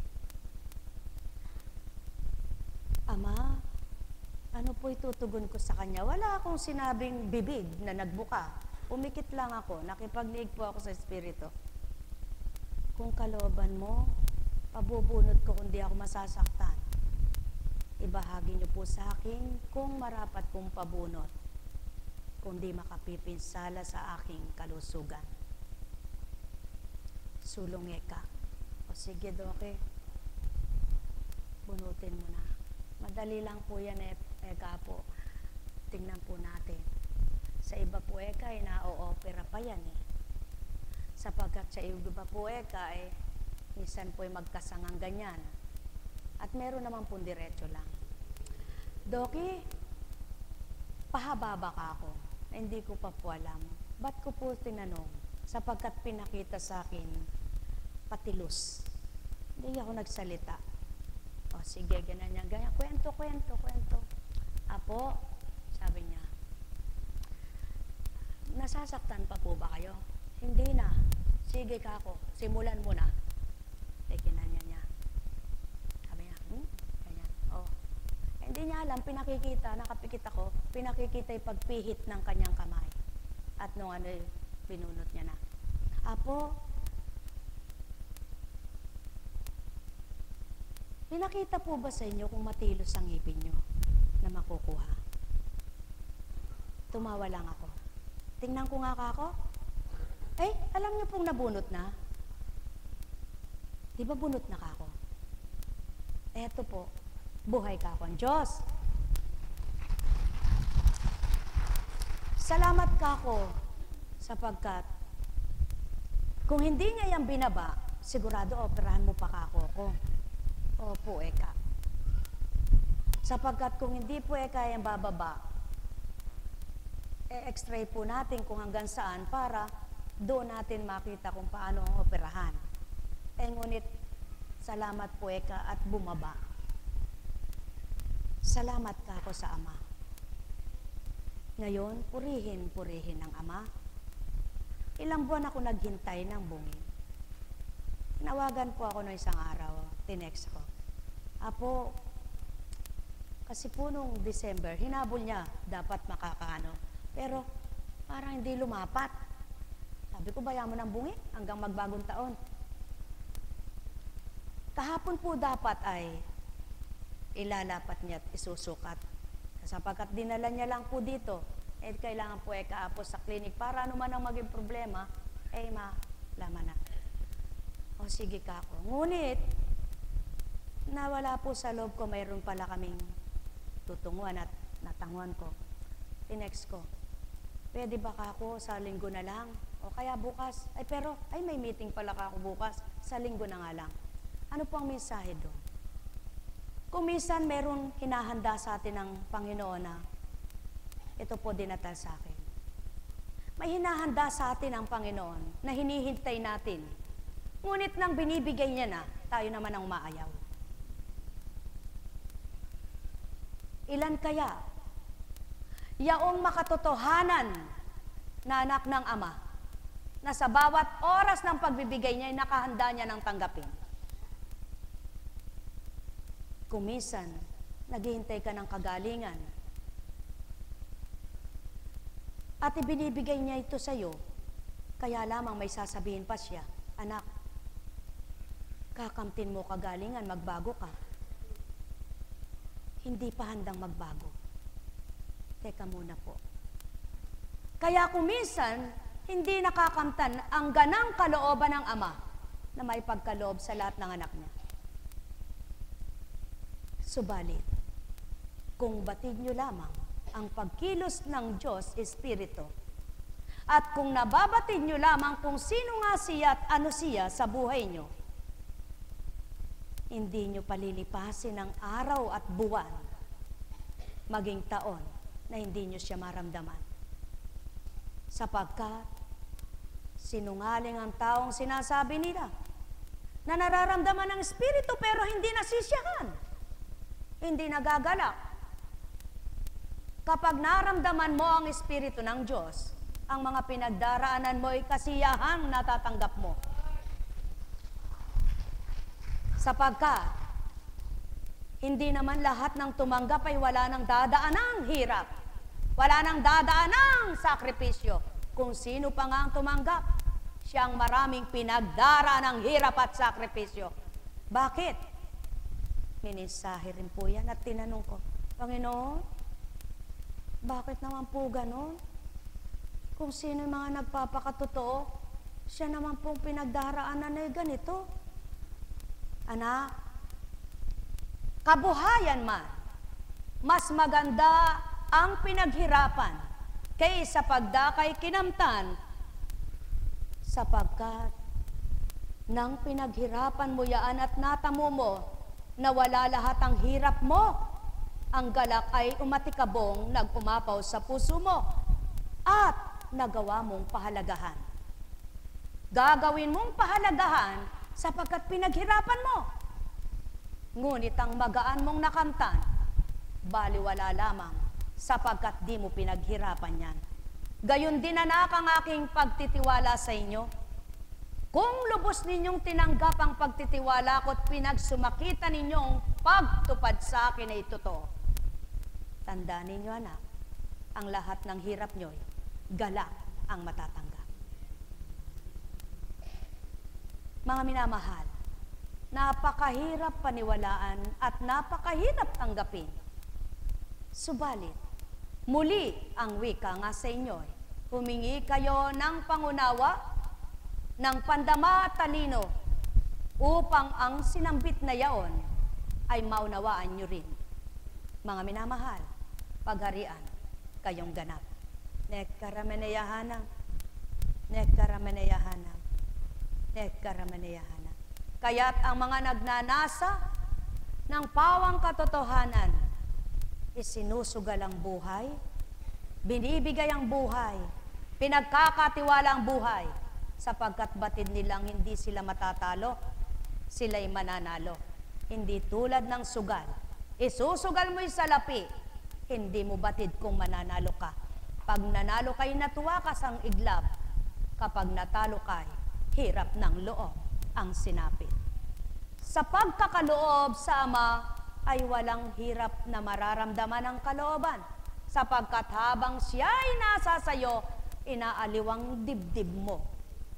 Ama, ano po itutugon ko sa kanya? Wala akong sinabing bibig na nagbuka. Umikit lang ako, nakipagniig po ako sa Espiritu. Kung kalooban mo, pabubunot ko kung di ako masasaktan. Ibahagi niyo po sa akin kung marapat kong pabunot, kung di makapipinsala sa aking kalusugan. Sulong ka. O sige, Doke, bunutin mo na. Madali lang po yan, po. Tingnan po natin. Sa iba po na-o-opera pa yan Sapagkat sa iba po minsan po magkasangang ganyan. At meron naman po diretso lang. Doki, pahaba ba ka ako? Hindi ko pa po alam. Ba't ko po tinanong? sapagkat pinakita sa akin patilos. Hindi ako nagsalita. O sige, ganyan. Kwento. Apo, sabi niya, nasasaktan pa po ba kayo? Hindi na. Sige ka ako, simulan mo na. Kinanya niya. Sabi niya, ganyan. Oh. Hindi niya alam, pinakikita, nakapikit ako, pinakikita yung pagpihit ng kanyang kamay. At nung binunot niya na. Apo, pinakita po ba sa inyo kung matilos ang ngipin nyo na makukuha? Tumawa lang ako. Tingnan ko nga ako. Alam niyo pong nabunot na? Di ba bunot na ako? Eto po, buhay ka ako ang Diyos. Salamat ka ako sapagkat kung hindi niya yan binaba, sigurado operahan mo pa ka ako. Opo, eka. Sapagkat kung hindi po eka yung bababa, x-ray po natin kung hanggang saan para doon natin makita kung paano ang operahan. Ngunit, salamat po eka at bumaba. Salamat ka ako sa Ama. Ngayon, purihin ang Ama. Ilang buwan ako naghintay ng bungi. Tinawagan po ako noong isang araw, tinext ko. Apo, kasi po nung December, hinabol niya, dapat makakaano. Pero parang hindi lumapat. Sabi ko, bayan mo ng bungi hanggang magbagong taon. Kahapon po dapat ay ilalapat niya at isusukat. Sapagkat dinala niya lang po dito, kailangan po kaapo sa klinik para ano man ang maging problema, malaman na. O sige ka ako. Ngunit, nawala po sa loob ko, mayroon pala kaming tutunguan at natanguan ko. Tinext ko, pwede ba ka ako sa linggo na lang? O kaya bukas? Pero may meeting pala ka ako bukas, sa linggo na nga lang. Ano po ang mensahe doon? Kung minsan meron hinahanda sa atin ng Panginoon na ito po dinatal sa akin. May hinahanda sa atin ang Panginoon na hinihintay natin. Ngunit nang binibigay niya na, tayo naman ang maayaw. Ilan kaya yaong makatotohanan na anak ng Ama na sa bawat oras ng pagbibigay niya ay nakahanda niya ng tanggapin? Kung minsan, naghihintay ka ng kagalingan at ibinibigay niya ito sa iyo, kaya lamang may sasabihin pa siya, anak, kakamtin mo kagalingan, magbago ka. Hindi pa handang magbago. Teka muna po. Kaya kung minsan, hindi nakakamtan ang ganang kalooban ng Ama na may pagkaloob sa lahat ng anak niya. Subalit, kung batid nyo lamang ang pagkilos ng Diyos Espiritu, at kung nababatid nyo lamang kung sino nga siya at ano siya sa buhay nyo, hindi nyo palilipasin ang araw at buwan, maging taon, na hindi nyo siya maramdaman. Sapagkat, sinungaling ang taong sinasabi nila, na nararamdaman ng Espiritu pero hindi nasisiyahan. Hindi nagagalak. Kapag naramdaman mo ang Espiritu ng Diyos, ang mga pinagdaraanan mo ay kasiyahang natatanggap mo. Sapagkat, hindi naman lahat ng tumanggap ay wala nang dadaanang hirap. Wala nang dadaanang sakripisyo. Kung sino pa nga ang tumanggap, siyang maraming pinagdaraan ng hirap at sakripisyo. Bakit? Minisahe rin po yan at tinanong ko, Panginoon, bakit naman po ganon? Kung sino yung mga nagpapakatotoo, siya naman pong pinagdaraanan na ganito. Anak, kabuhayan man, mas maganda ang pinaghirapan kaysa pagdakay kinamtan, sapagkat nang pinaghirapan mo yaan at natamo mo na wala lahat ang hirap mo, ang galak ay umatikabong nag-umapaw sa puso mo at nagawa mong pahalagahan. Gagawin mong pahalagahan sapagkat pinaghirapan mo. Ngunit ang magaan mong nakamtan, baliwala lamang sapagkat di mo pinaghirapan yan. Gayon din anak ang aking pagtitiwala sa inyo. Kung lubos ninyong tinanggap ang pagtitiwala ko at pinagsumakita ninyong pagtupad sa akin ay totoo, tandaan ninyo anak, ang lahat ng hirap nyo'y galak ang matatanggap. Mga minamahal, napakahirap paniwalaan at napakahirap tanggapin. Subalit, muli ang wika nga sa inyo'y, humingi kayo ng pangunawa, ng pandama at talino, upang ang sinambit na yaon ay maunawaan nyo rin. Mga minamahal, pagharian kayong ganap. Nekkarameneyahanam, nekkarameneyahanam, nekkarameneyahanam. Kaya't ang mga nagnanasa ng pawang katotohanan, isinusugal ang buhay, binibigay ang buhay, pinagkakatiwala ang buhay, sapagkat batid nilang hindi sila matatalo, sila'y mananalo. Hindi tulad ng sugal. Isusugal mo'y salapi, hindi mo batid kung mananalo ka. Pag nanalo kay natuwa ka sang iglap, kapag natalo kay, hirap ng loob ang sinapit. Sa pagkakaloob sa Ama, ay walang hirap na mararamdaman ang kalooban, sapagkat habang siya'y nasa sayo, inaaliwang dibdib mo.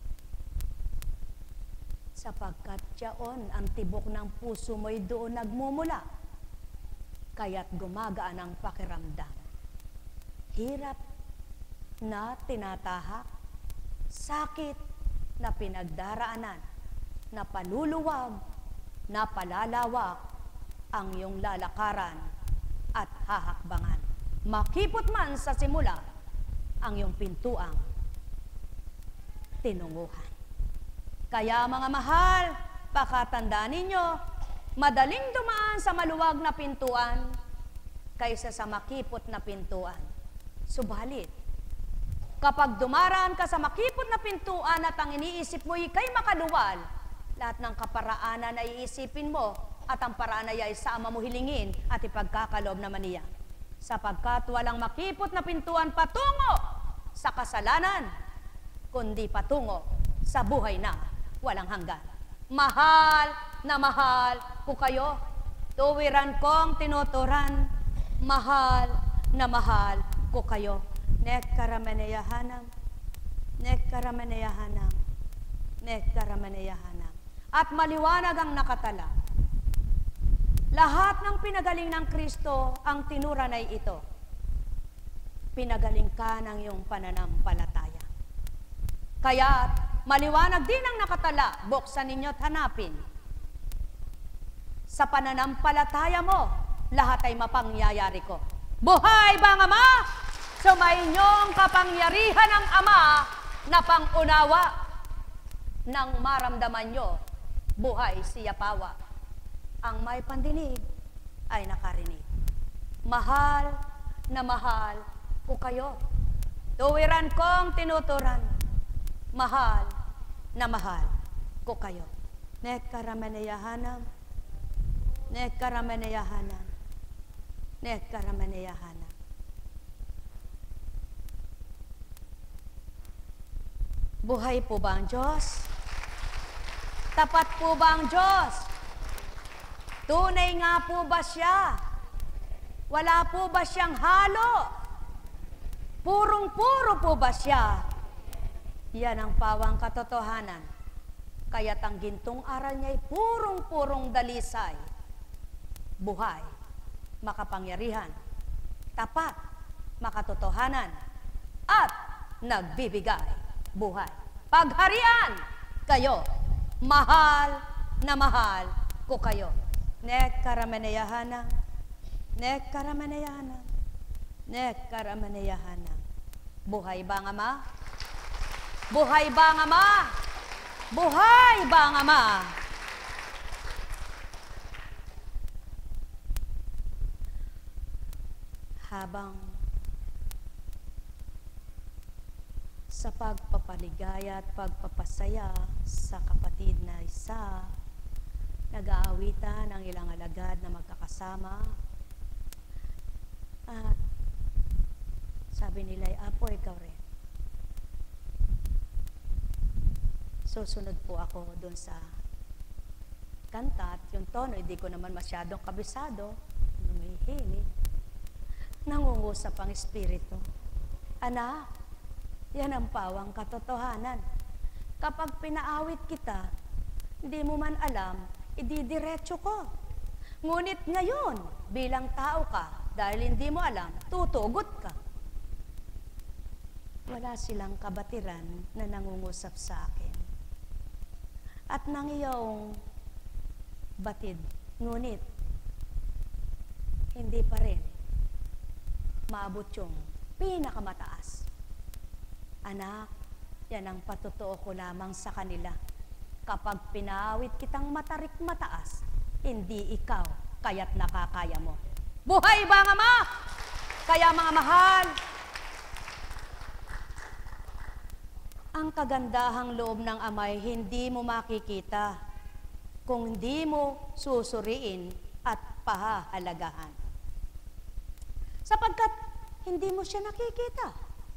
Sapagkat tiyaon ang tibok ng puso mo'y doon nagmumula, kaya't gumagaan ang pakiramdam. Hirap na tinatahak, sakit na pinagdaraanan, na paluluwag, na palalawak ang iyong lalakaran at hahakbangan. Makipot man sa simula ang iyong pintuang tinunguhan. Kaya mga mahal, pakatandaan ninyo, madaling dumaan sa maluwag na pintuan kaysa sa makipot na pintuan. Subalit, kapag dumaraan ka sa makipot na pintuan at ang iniisip mo ika'y makaluwal, lahat ng kaparaanan ay iisipin mo at ang paraan ay sa Ama mo hilingin at ipagkakaloob naman niya. Sapagkat walang makipot na pintuan patungo sa kasalanan, kundi patungo sa buhay na walang hanggan. Mahal na mahal ko kayo. Tuwiran kong tinuturan. Mahal na mahal ko kayo. Nekkarameneyahanam, nekkarameneyahanam, nekkarameneyahanam. At maliwanag ang nakatala. Lahat ng pinagaling ng Kristo ang tinuran ay ito. Pinagaling ka ng iyong pananampalataya. Kaya maliwanag din ang nakatala, buksan ninyo at hanapin. Sa pananampalataya mo, lahat ay mapangyayari ko. Buhay ba ang Ama? Sumainyong kapangyarihan ng Ama na pangunawa nang maramdaman nyo, buhay siya pawa. Ang may pandinig ay nakarinig. Mahal na mahal ko kayo. Tuwiran kong tinuturan. Mahal na mahal ko kayo. Nekkarameneyahanam, nekkarameneyahanam, nekkarameneyahanam. Buhay po ba ang Diyos? Tapat po ba ang Diyos? Tunay nga po ba siya? Wala po ba siyang halo? Purong-puro po ba siya? Yan ang pawang katotohanan. Kaya't ang gintong aral niya ay purong-purong dalisay. Buhay, makapangyarihan, tapat, makatotohanan, at nagbibigay buhay. Pagharian kayo, mahal na mahal ko kayo. Nekkarameneyahanam, nekkarameneyahanam, nekkarameneyahanam. Buhay ba ang Ama? Buhay ba ang Ama? Buhay ba ang Ama? Habang sa pagpapaligaya at pagpapasaya sa kapatid na isa, nag-aawitan ang ilang alagad na magkakasama. At sabi nila, Apo, ikaw rin. Susunod po ako doon sa kanta at yung tono, hindi ko naman masyadong kabisado. Humihimik. Nangungusap ang espiritu. Anak, yan ang pawang katotohanan. Kapag pinaawit kita, hindi mo man alam, ididiretso ko. Ngunit ngayon, bilang tao ka, dahil hindi mo alam, tutugot ka. Wala silang kabatiran na nangungusap sa akin. At nang iyong batid, ngunit, hindi pa rin maabot yung pinakamataas. Anak, yan ang patotoo ko lamang sa kanila. Kapag pinaawit kitang matarik mataas, hindi ikaw kaya't nakakaya mo. Buhay ba ang Ama? Kaya mga mahal, ang kagandahang loob ng Ama'y hindi mo makikita kung hindi mo susuriin at pahahalagahan. Sapagkat hindi mo siya nakikita.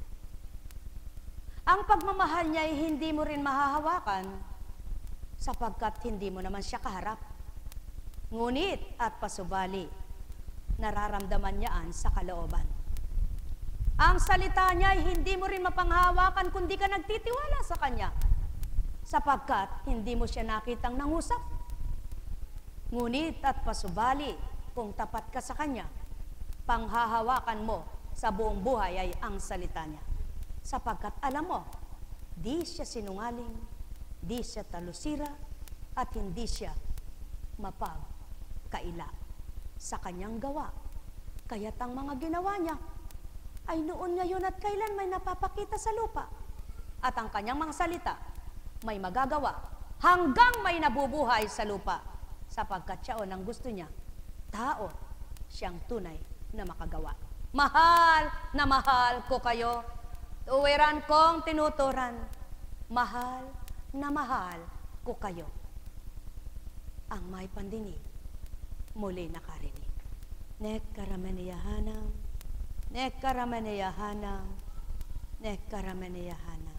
Ang pagmamahal niya ay hindi mo rin mahahawakan sapagkat hindi mo naman siya kaharap. Ngunit at pasubali, nararamdaman niyaan sa kalooban. Ang salita niya ay hindi mo rin mapanghawakan kundi ka nagtitiwala sa Kanya sapagkat hindi mo siya nakitang nangusap. Ngunit at pasubali, kung tapat ka sa Kanya, panghahawakan mo sa buong buhay ay ang salita niya. Sapagkat alam mo, di siya sinungaling, di siya talusira, at hindi siya mapagkaila sa kanyang gawa. Kaya't ang mga ginawa niya ay noon, ngayon at kailan may napapakita sa lupa. At ang kanyang mga salita may magagawa hanggang may nabubuhay sa lupa. Sapagkat siya ang gusto niya, tao siyang tunay na makagawa. Mahal na mahal ko kayo. Tuwiran kong tinuturan. Mahal na mahal ko kayo. Ang may pandinig, muli nakarinig. Nekaramaniyahana, nekaramaniyahana, nekaramaniyahana.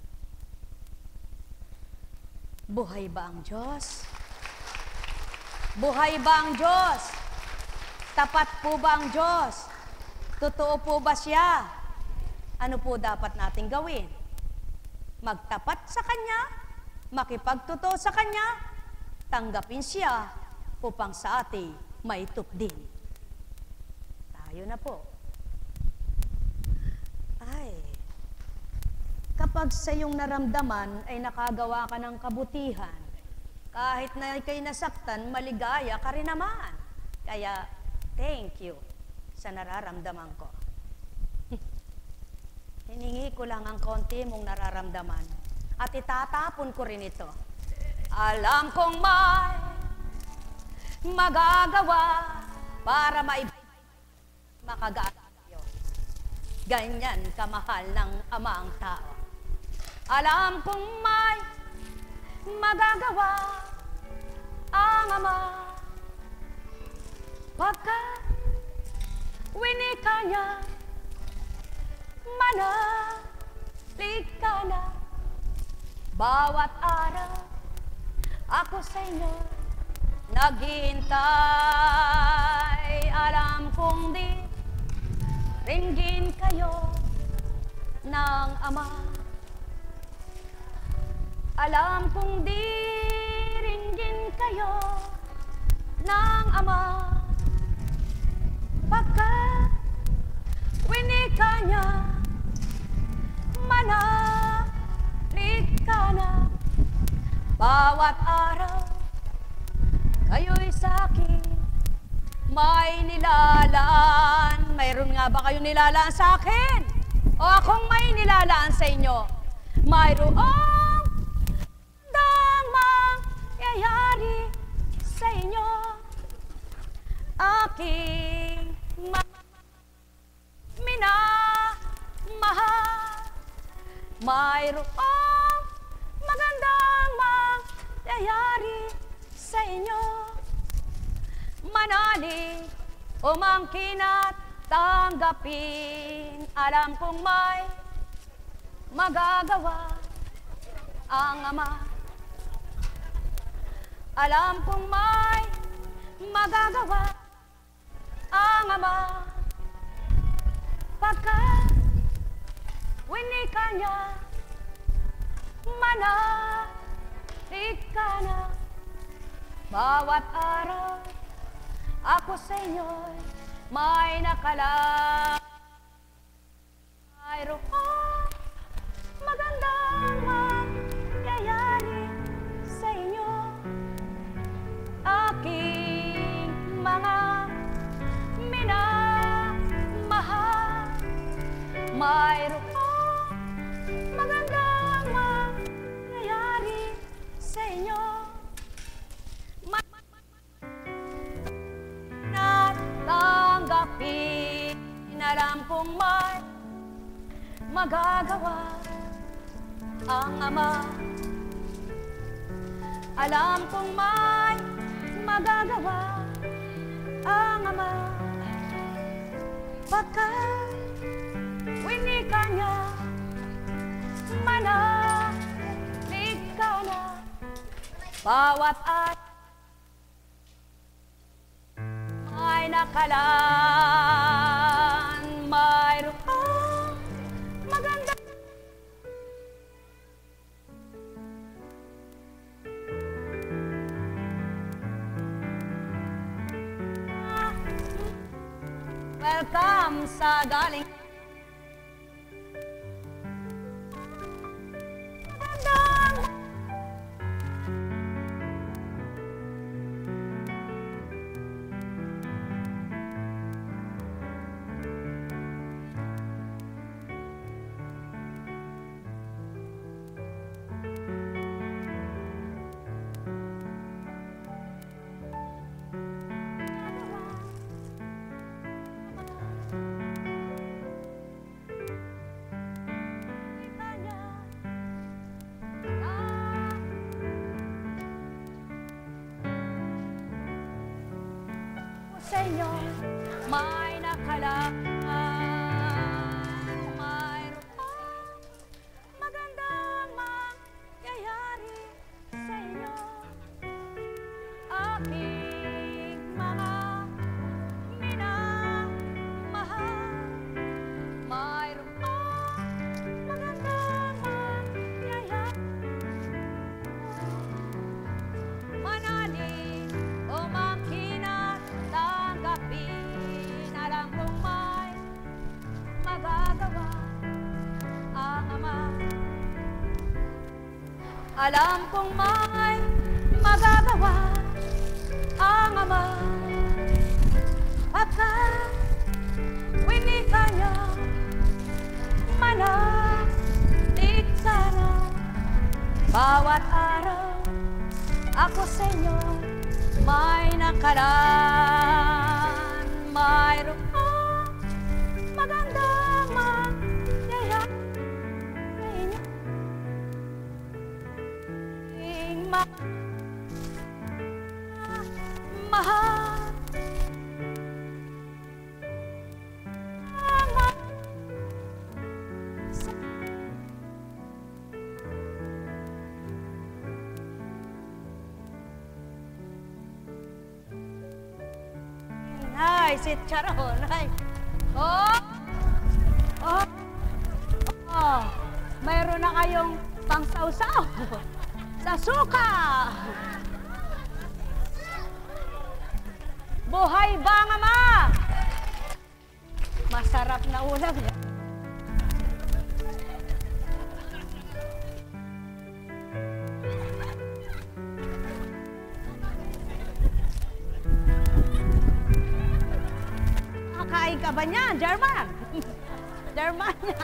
Buhay ba ang Diyos? Buhay ba ang Diyos? Tapat po ba ang Diyos? Totoo po ba siya? Ano po dapat nating gawin? Magtapat sa Kanya, makipagtotoo sa Kanya, tanggapin siya upang sa ating maitupdin. Tayo na po. Ay, kapag sa iyong naramdaman ay nakagawa ka ng kabutihan, kahit na ikay nasaktan, maligaya ka rin naman. Kaya, thank you sa nararamdaman ko. Hiningi ko lang ang konti mong nararamdaman at itatapon ko rin ito. Alam kong may magagawa para makagaan kayo. Ganyan kamahal ng Ama ang tao. Alam kong may magagawa ang Ama pagka winika niya, manalig ka na. Bawat araw ako sa inyo naghihintay. Alam kong di ringgin kayo ng Ama. Alam kong di ringgin kayo ng Ama. Pagka winika niya, manalig ka na. Bawat araw, kayo'y sa'kin may nilalaan. Mayroon nga ba kayong nilalaan sa akin? O akong may nilalaan sa inyo? Mayroong damang yayari sa inyo. Aking minamahal, mayroong magandang mangyayari sa inyo. Manalig, umangkin at tanggapin. Alam kong may magagawa ang Ama. Alam kong may magagawa ang Ama. Pagkat winika niya, manalig ka na. Bawat araw, ako sa inyo'y may nakalaan. Mayroong magandang mangyayari sa inyo. Aking mga minamahal, mayroong magandang mangyayari sa inyo. Natanggapin, alam kong may magagawa ang Ama. Alam kong may magagawa ang Ama. Pagkat winika niya, manalig ka na. Bawat at may nakalaan, mayroong maganda. Welcome sa galing sa inyo, may nakalaan. Mayroong magandang mangyayari sa inyo. Aking mga minamahal, mayroong magandang mangyayari. Manalig, umangkin at tanggapin. Alam kong may magagawa ang Ama. Alam kong may magagawa ang Ama. Pagkat winika niya, manalig sana. Bawat araw, ako sa inyo may nakalaan. Mayroong magandang mangyayari sa inyo. Mahal ay, si Charon, ay. Oh! Oh! Oh! Mayroon na kayong pangsawsaw sa suka! Buhay ba ang Ama? Masarap na ulam yan. Kakain ka ba niyan, German? German niya.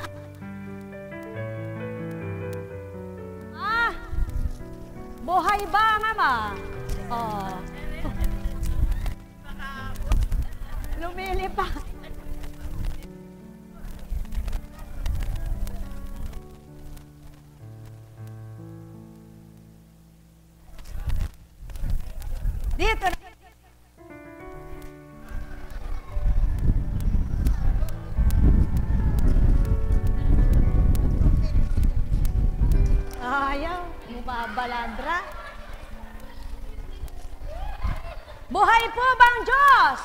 Buhay ba ang Ama? Oh. Lumilipad. balandra. Buhay po bang Diyos?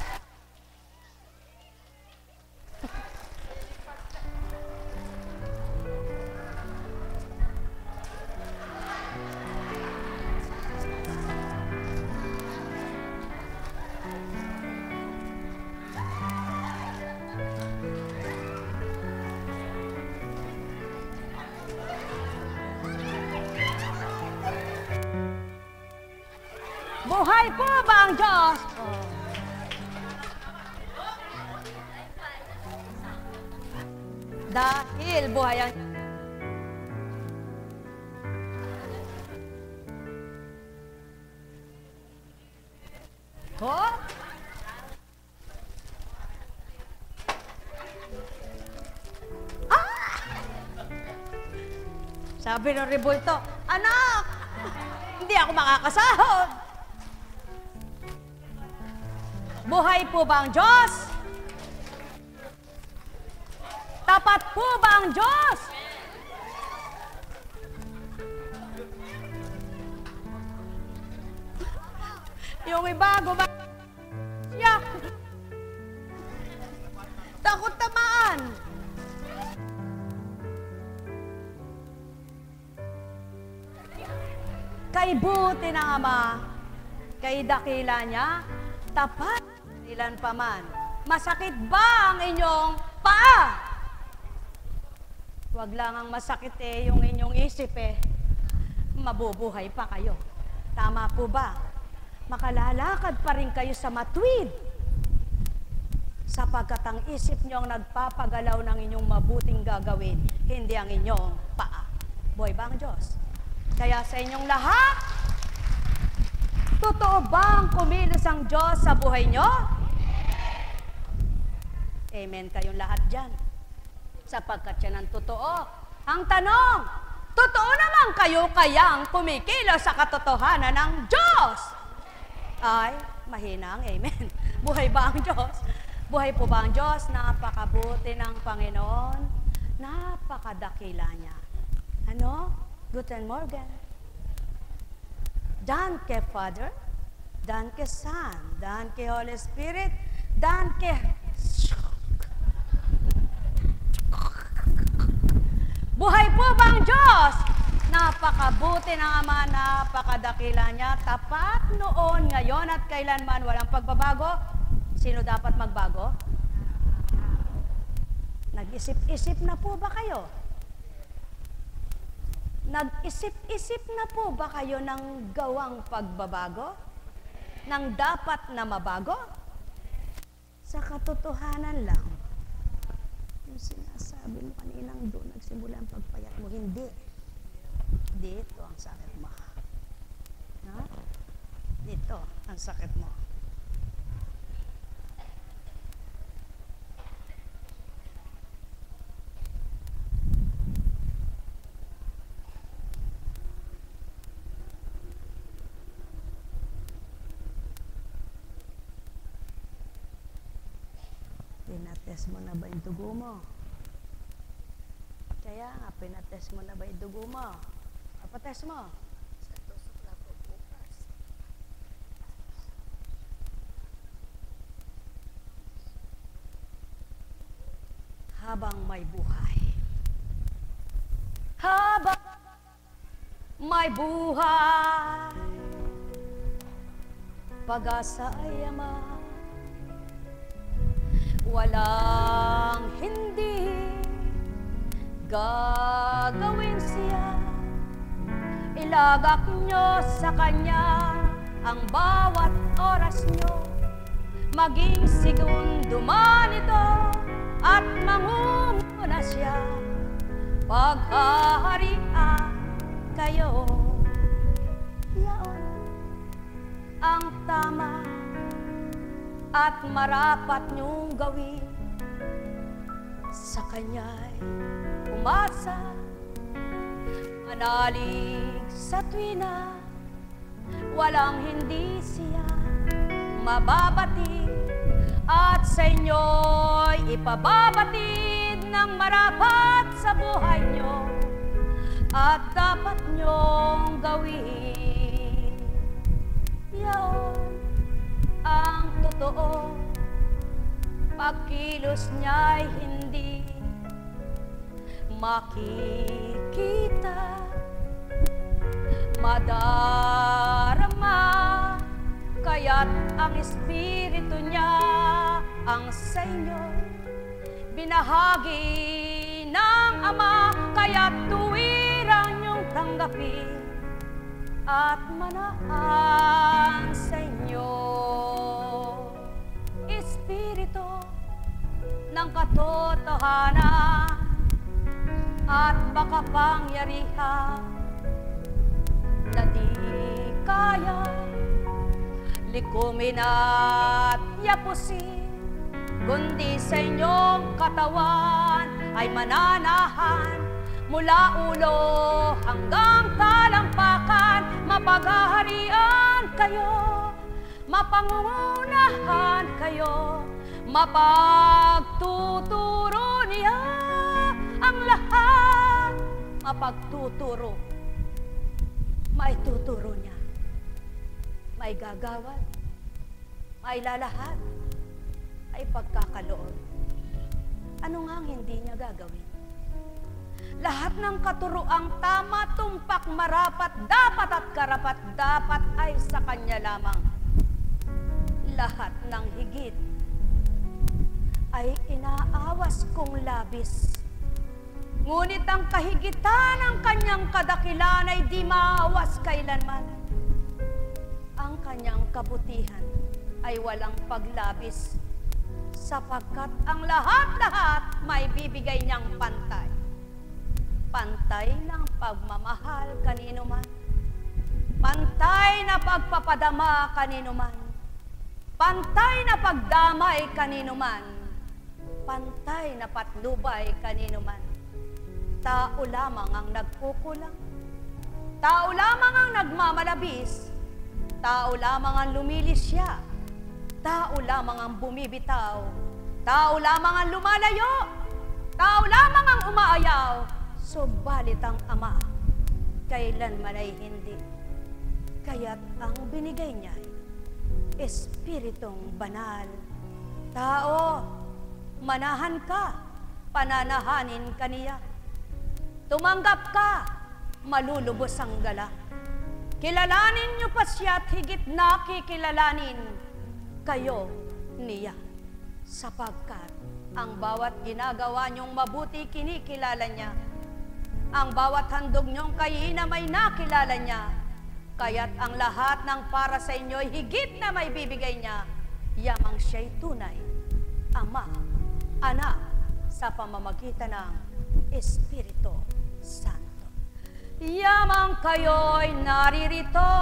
Buhay po ba ang Diyos? Oh. Dahil buhay ang oh? Ah! Sabi ng rebulto, anak, hindi ako makakasahod. Buhay po ba ang Diyos? Tapat po ba ang Diyos? Yung iba, siya. Takot tamaan. Kay buti ng Ama, kay dakila niya, tapat ilan pa man. Masakit ba ang inyong paa? Huwag lang ang masakit yung inyong isip mabubuhay pa kayo. Tama po ba? Makalalakad pa rin kayo sa matuwid. Sapagkat ang isip nyo ang nagpapagalaw ng inyong mabuting gagawin, hindi ang inyong paa. Buhay ba ang Diyos? Kaya sa inyong lahat, totoo bang kumilos ang Diyos sa buhay nyo? Amen kayong lahat dyan. Sapagkat yan ang totoo. Ang tanong, totoo naman kayo kayang kumikilos sa katotohanan ng Diyos? Ay, mahina ang amen. Buhay ba ang Diyos? Buhay po ba ang Diyos? Napakabuti ng Panginoon. Napakadakila niya. Ano? Guten Morgen. Danke, Father. Danke, Son. Danke, Holy Spirit. Danke. Buhay po ba ang Diyos? Napakabuti ng Ama, napakadakila niya. Tapat noon, ngayon at kailanman, walang pagbabago. Sino dapat magbago? Nag-isip-isip na po ba kayo? Nag-isip-isip na po ba kayo ng gawang pagbabago? Nang dapat na mabago? Sa katotohanan lang, yung sinasabi mo kaninang doon, nagsimula ang pagpayat mo, hindi. Dito ang sakit mo. Ha? Dito ang sakit mo. Pinatest mo na ba yung dugo mo? Kaya nga, pinatest mo na ba yung dugo mo? Papatest mo. Sa tusok na po bukas. Habang may buhay. Habang may buhay. Pag-asa ay Ama. Walang hindi gagawin siya. Ilagak nyo sa Kanya ang bawat oras nyo. Maging segundo man ito at mangunguna siya. Paghaharian kayo. Yaon ang tama at marapat niyong gawin. Sa Kanya'y umasa, manalig sa tuwina, walang hindi siya mababatid, at sa inyo'y ipababatid ng marapat sa buhay niyo. at dapat niyong gawin. Yaon ang totoo, pagkilos niya'y hindi makikita, madarama, kaya't ang Espiritu niya ang sa inyo binahagi ng Ama, kaya't tuwirang niyong tanggapin at manahan sa inyo. Espiritu ng katotohanan at makapangyarihan na di kaya likumin at yapusin, kundi sa inyong katawan ay mananahan mula ulo hanggang talampakan. Mapaghaharian kayo, mapangunahan kayo, mapagtuturo niya ang lahat. Mapagtuturo, may tuturo niya, may gagawad, may lalahat, ay pagkakaloob. Ano nga hindi niya gagawin? Lahat ng katuroang tama, tumpak, marapat, dapat at karapat, dapat ay sa Kanya lamang. Lahat ng higit ay inaawas kong labis. Ngunit ang kahigitan ng Kanyang kadakilan ay di maawas kailanman. Ang Kanyang kabutihan ay walang paglabis, sapagkat ang lahat-lahat may bibigay niyang pantay. Pantay ng pagmamahal kanino man, pantay na pagpapadama kanino man, pantay na pagdamay kanino man, pantay na patnubay kanino man. Tao lamang ang nagkukulang, tao lamang ang nagmamalabis, tao lamang ang lumilisya, tao lamang ang bumibitaw, tao lamang ang lumalayo, tao lamang ang umaayaw. Subalit ang Ama kailanman ay hindi. Kaya't ang binigay niya ay Espiritong Banal. Tao, manahan ka, pananahanin ka niya. Tumanggap ka, malulubos ang gala. Kilalanin niyo pa siya at higit na kikilalanin kayo niya. Sapagkat ang bawat ginagawa niyong mabuti kinikilala niya. Ang bawat handog niyong kainam ay nakilala niya. Kaya't ang lahat ng para sa inyo ay higit na may bibigay niya. Yamang siya'y tunay, Ama, Anak, sa pamamagitan ng Espiritu Santo. Yamang kayo'y naririto,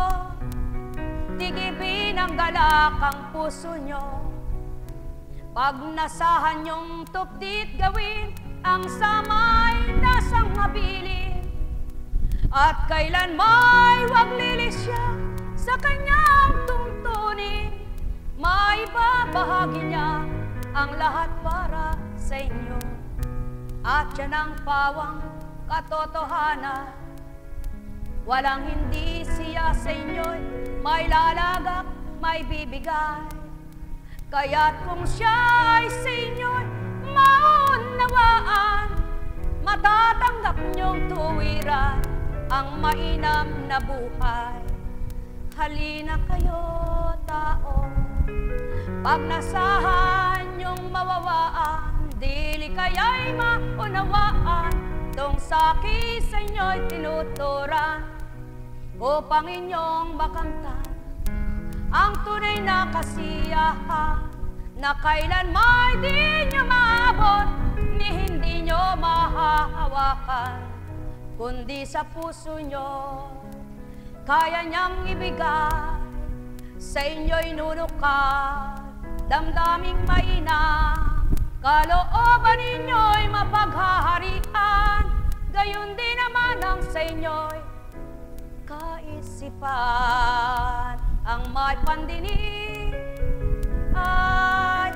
tigipin ang galak ang puso nyo. Pag nasahan niyong tuptit gawin, ang samay nasang mabilin, at kailan may wag lilisya sa kanyang tuntunin. May babahagi niya ang lahat para sa inyo, at yan ang pawang katotohanan. Walang hindi siya sa inyo'y may lalagak, may bibigay. Kaya't kung siya ay sa inyo'y maunawaan, matatanggap niyong tuwiran ang mainam na buhay. Halina kayo, tao, pag nasahan niyong mawawaan, dili kaya'y maunawaan, tong saki sa inyo'y tinuturan, upang inyong makamtan ang tunay na kasiyahan, na kailan may di nyo maabot, ni hindi nyo mahahawakan, kundi sa puso nyo kaya niyang ibigay. Sa inyo'y nunukat, damdaming mainam, kalooban ninyo'y mapaghaharian, gayon din naman ang sa inyo'y kaisipan. Ang may pandinig ay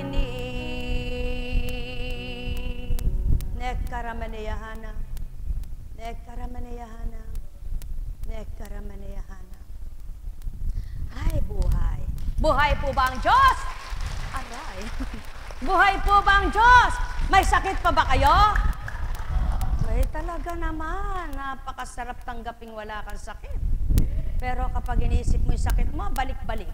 nakarinig. Nekaramaneyahana, Nekaramaneyahana. Nekaramaneyahana. Ay, buhay. Buhay po ba ang Diyos? Aray. Buhay po ba ang Diyos? May sakit pa ba kayo? Ay, talaga naman. Napakasarap tanggaping wala kang sakit. Pero kapag iniisip mo yung sakit mo, balik-balik.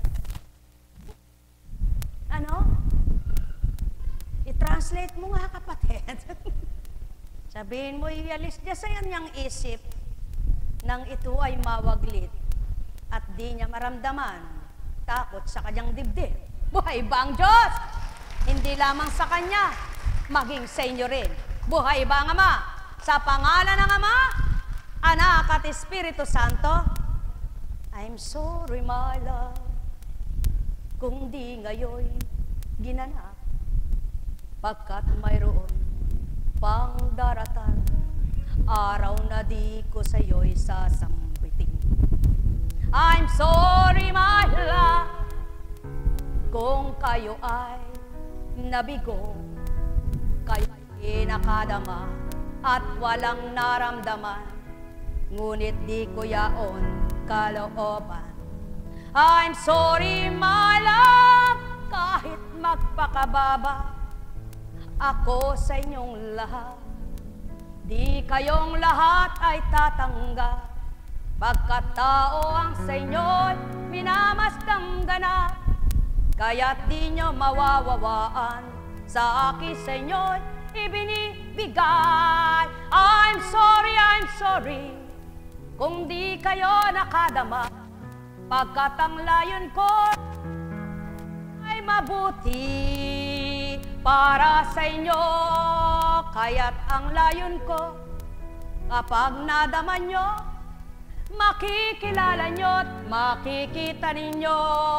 Ano? I-translate mo nga, kapatid. Sabihin mo, ialis niya sa yung isip nang ito ay mawaglit at di niya maramdaman takot sa kanyang dibdib. Buhay ba ang Diyos? Hindi lamang sa Kanya, maging sa inyo rin. Buhay ba ang Ama? Sa pangalan ng Ama, Anak at Espiritu Santo, I'm sorry, my love, kung di ngayon ginanap, pagkat mayroon pang daratan, araw na di ko sa'yo'y sasambitin. I'm sorry, my love, kung kayo ay nabigo, kayo ay nakadama at walang naramdaman, ngunit di ko yaon kalooban. I'm sorry, my love, kahit magpakababa ako sa inyong lahat, di kayong lahat ay tatanggap, pagkat tao ang sa inyo'y minamasdang ganap, kaya't di nyo mawawawaan sa akin sa inyo'y ibinibigay. I'm sorry, kung di kayo nakadama, pagkat ang layon ko ay mabuti para sa inyo. Kaya't ang layon ko, kapag nadama nyo, makikilala nyo at makikita ninyo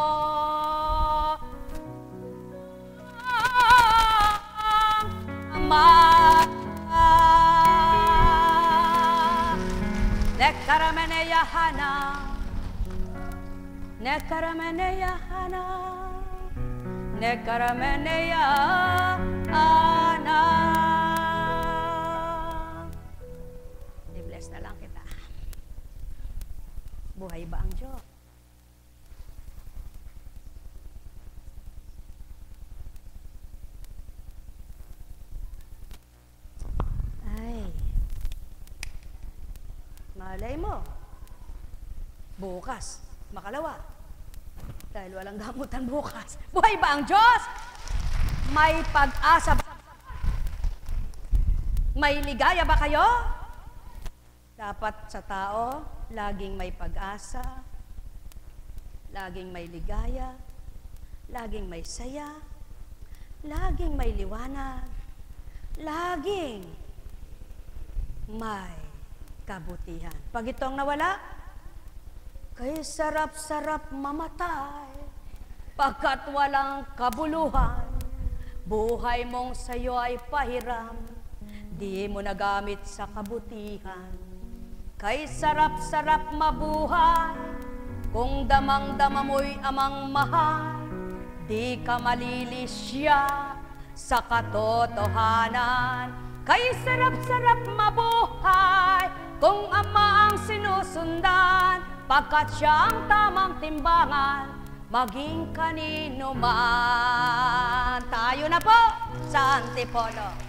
Nekaramaneyahana, Nekaramaneyahana, Nekaramaneyahana. I-bless na lang kita. Buhay ba ang Diyos? Ay, malay mo, bukas, makalawa. Dahil walang gamutan bukas. Buhay ba ang Diyos? May pag-asa ba? May ligaya ba kayo? Dapat sa tao, laging may pag-asa, laging may ligaya, laging may saya, laging may liwanag, laging may kabutihan. Pag itong nawala, kay sarap-sarap mamatay, pagkat walang kabuluhan, buhay mong sa'yo ay pahiram, di mo nagamit sa kabutihan. Kay sarap-sarap mabuhay, kung damang-dama mo'y amang mahal, di ka malilisya sa katotohanan. Kay sarap-sarap mabuhay, kung Ama ang sinusundan, pagkat siya ang tamang timbangan, maging kanino man. Tayo na po sa Antipolo.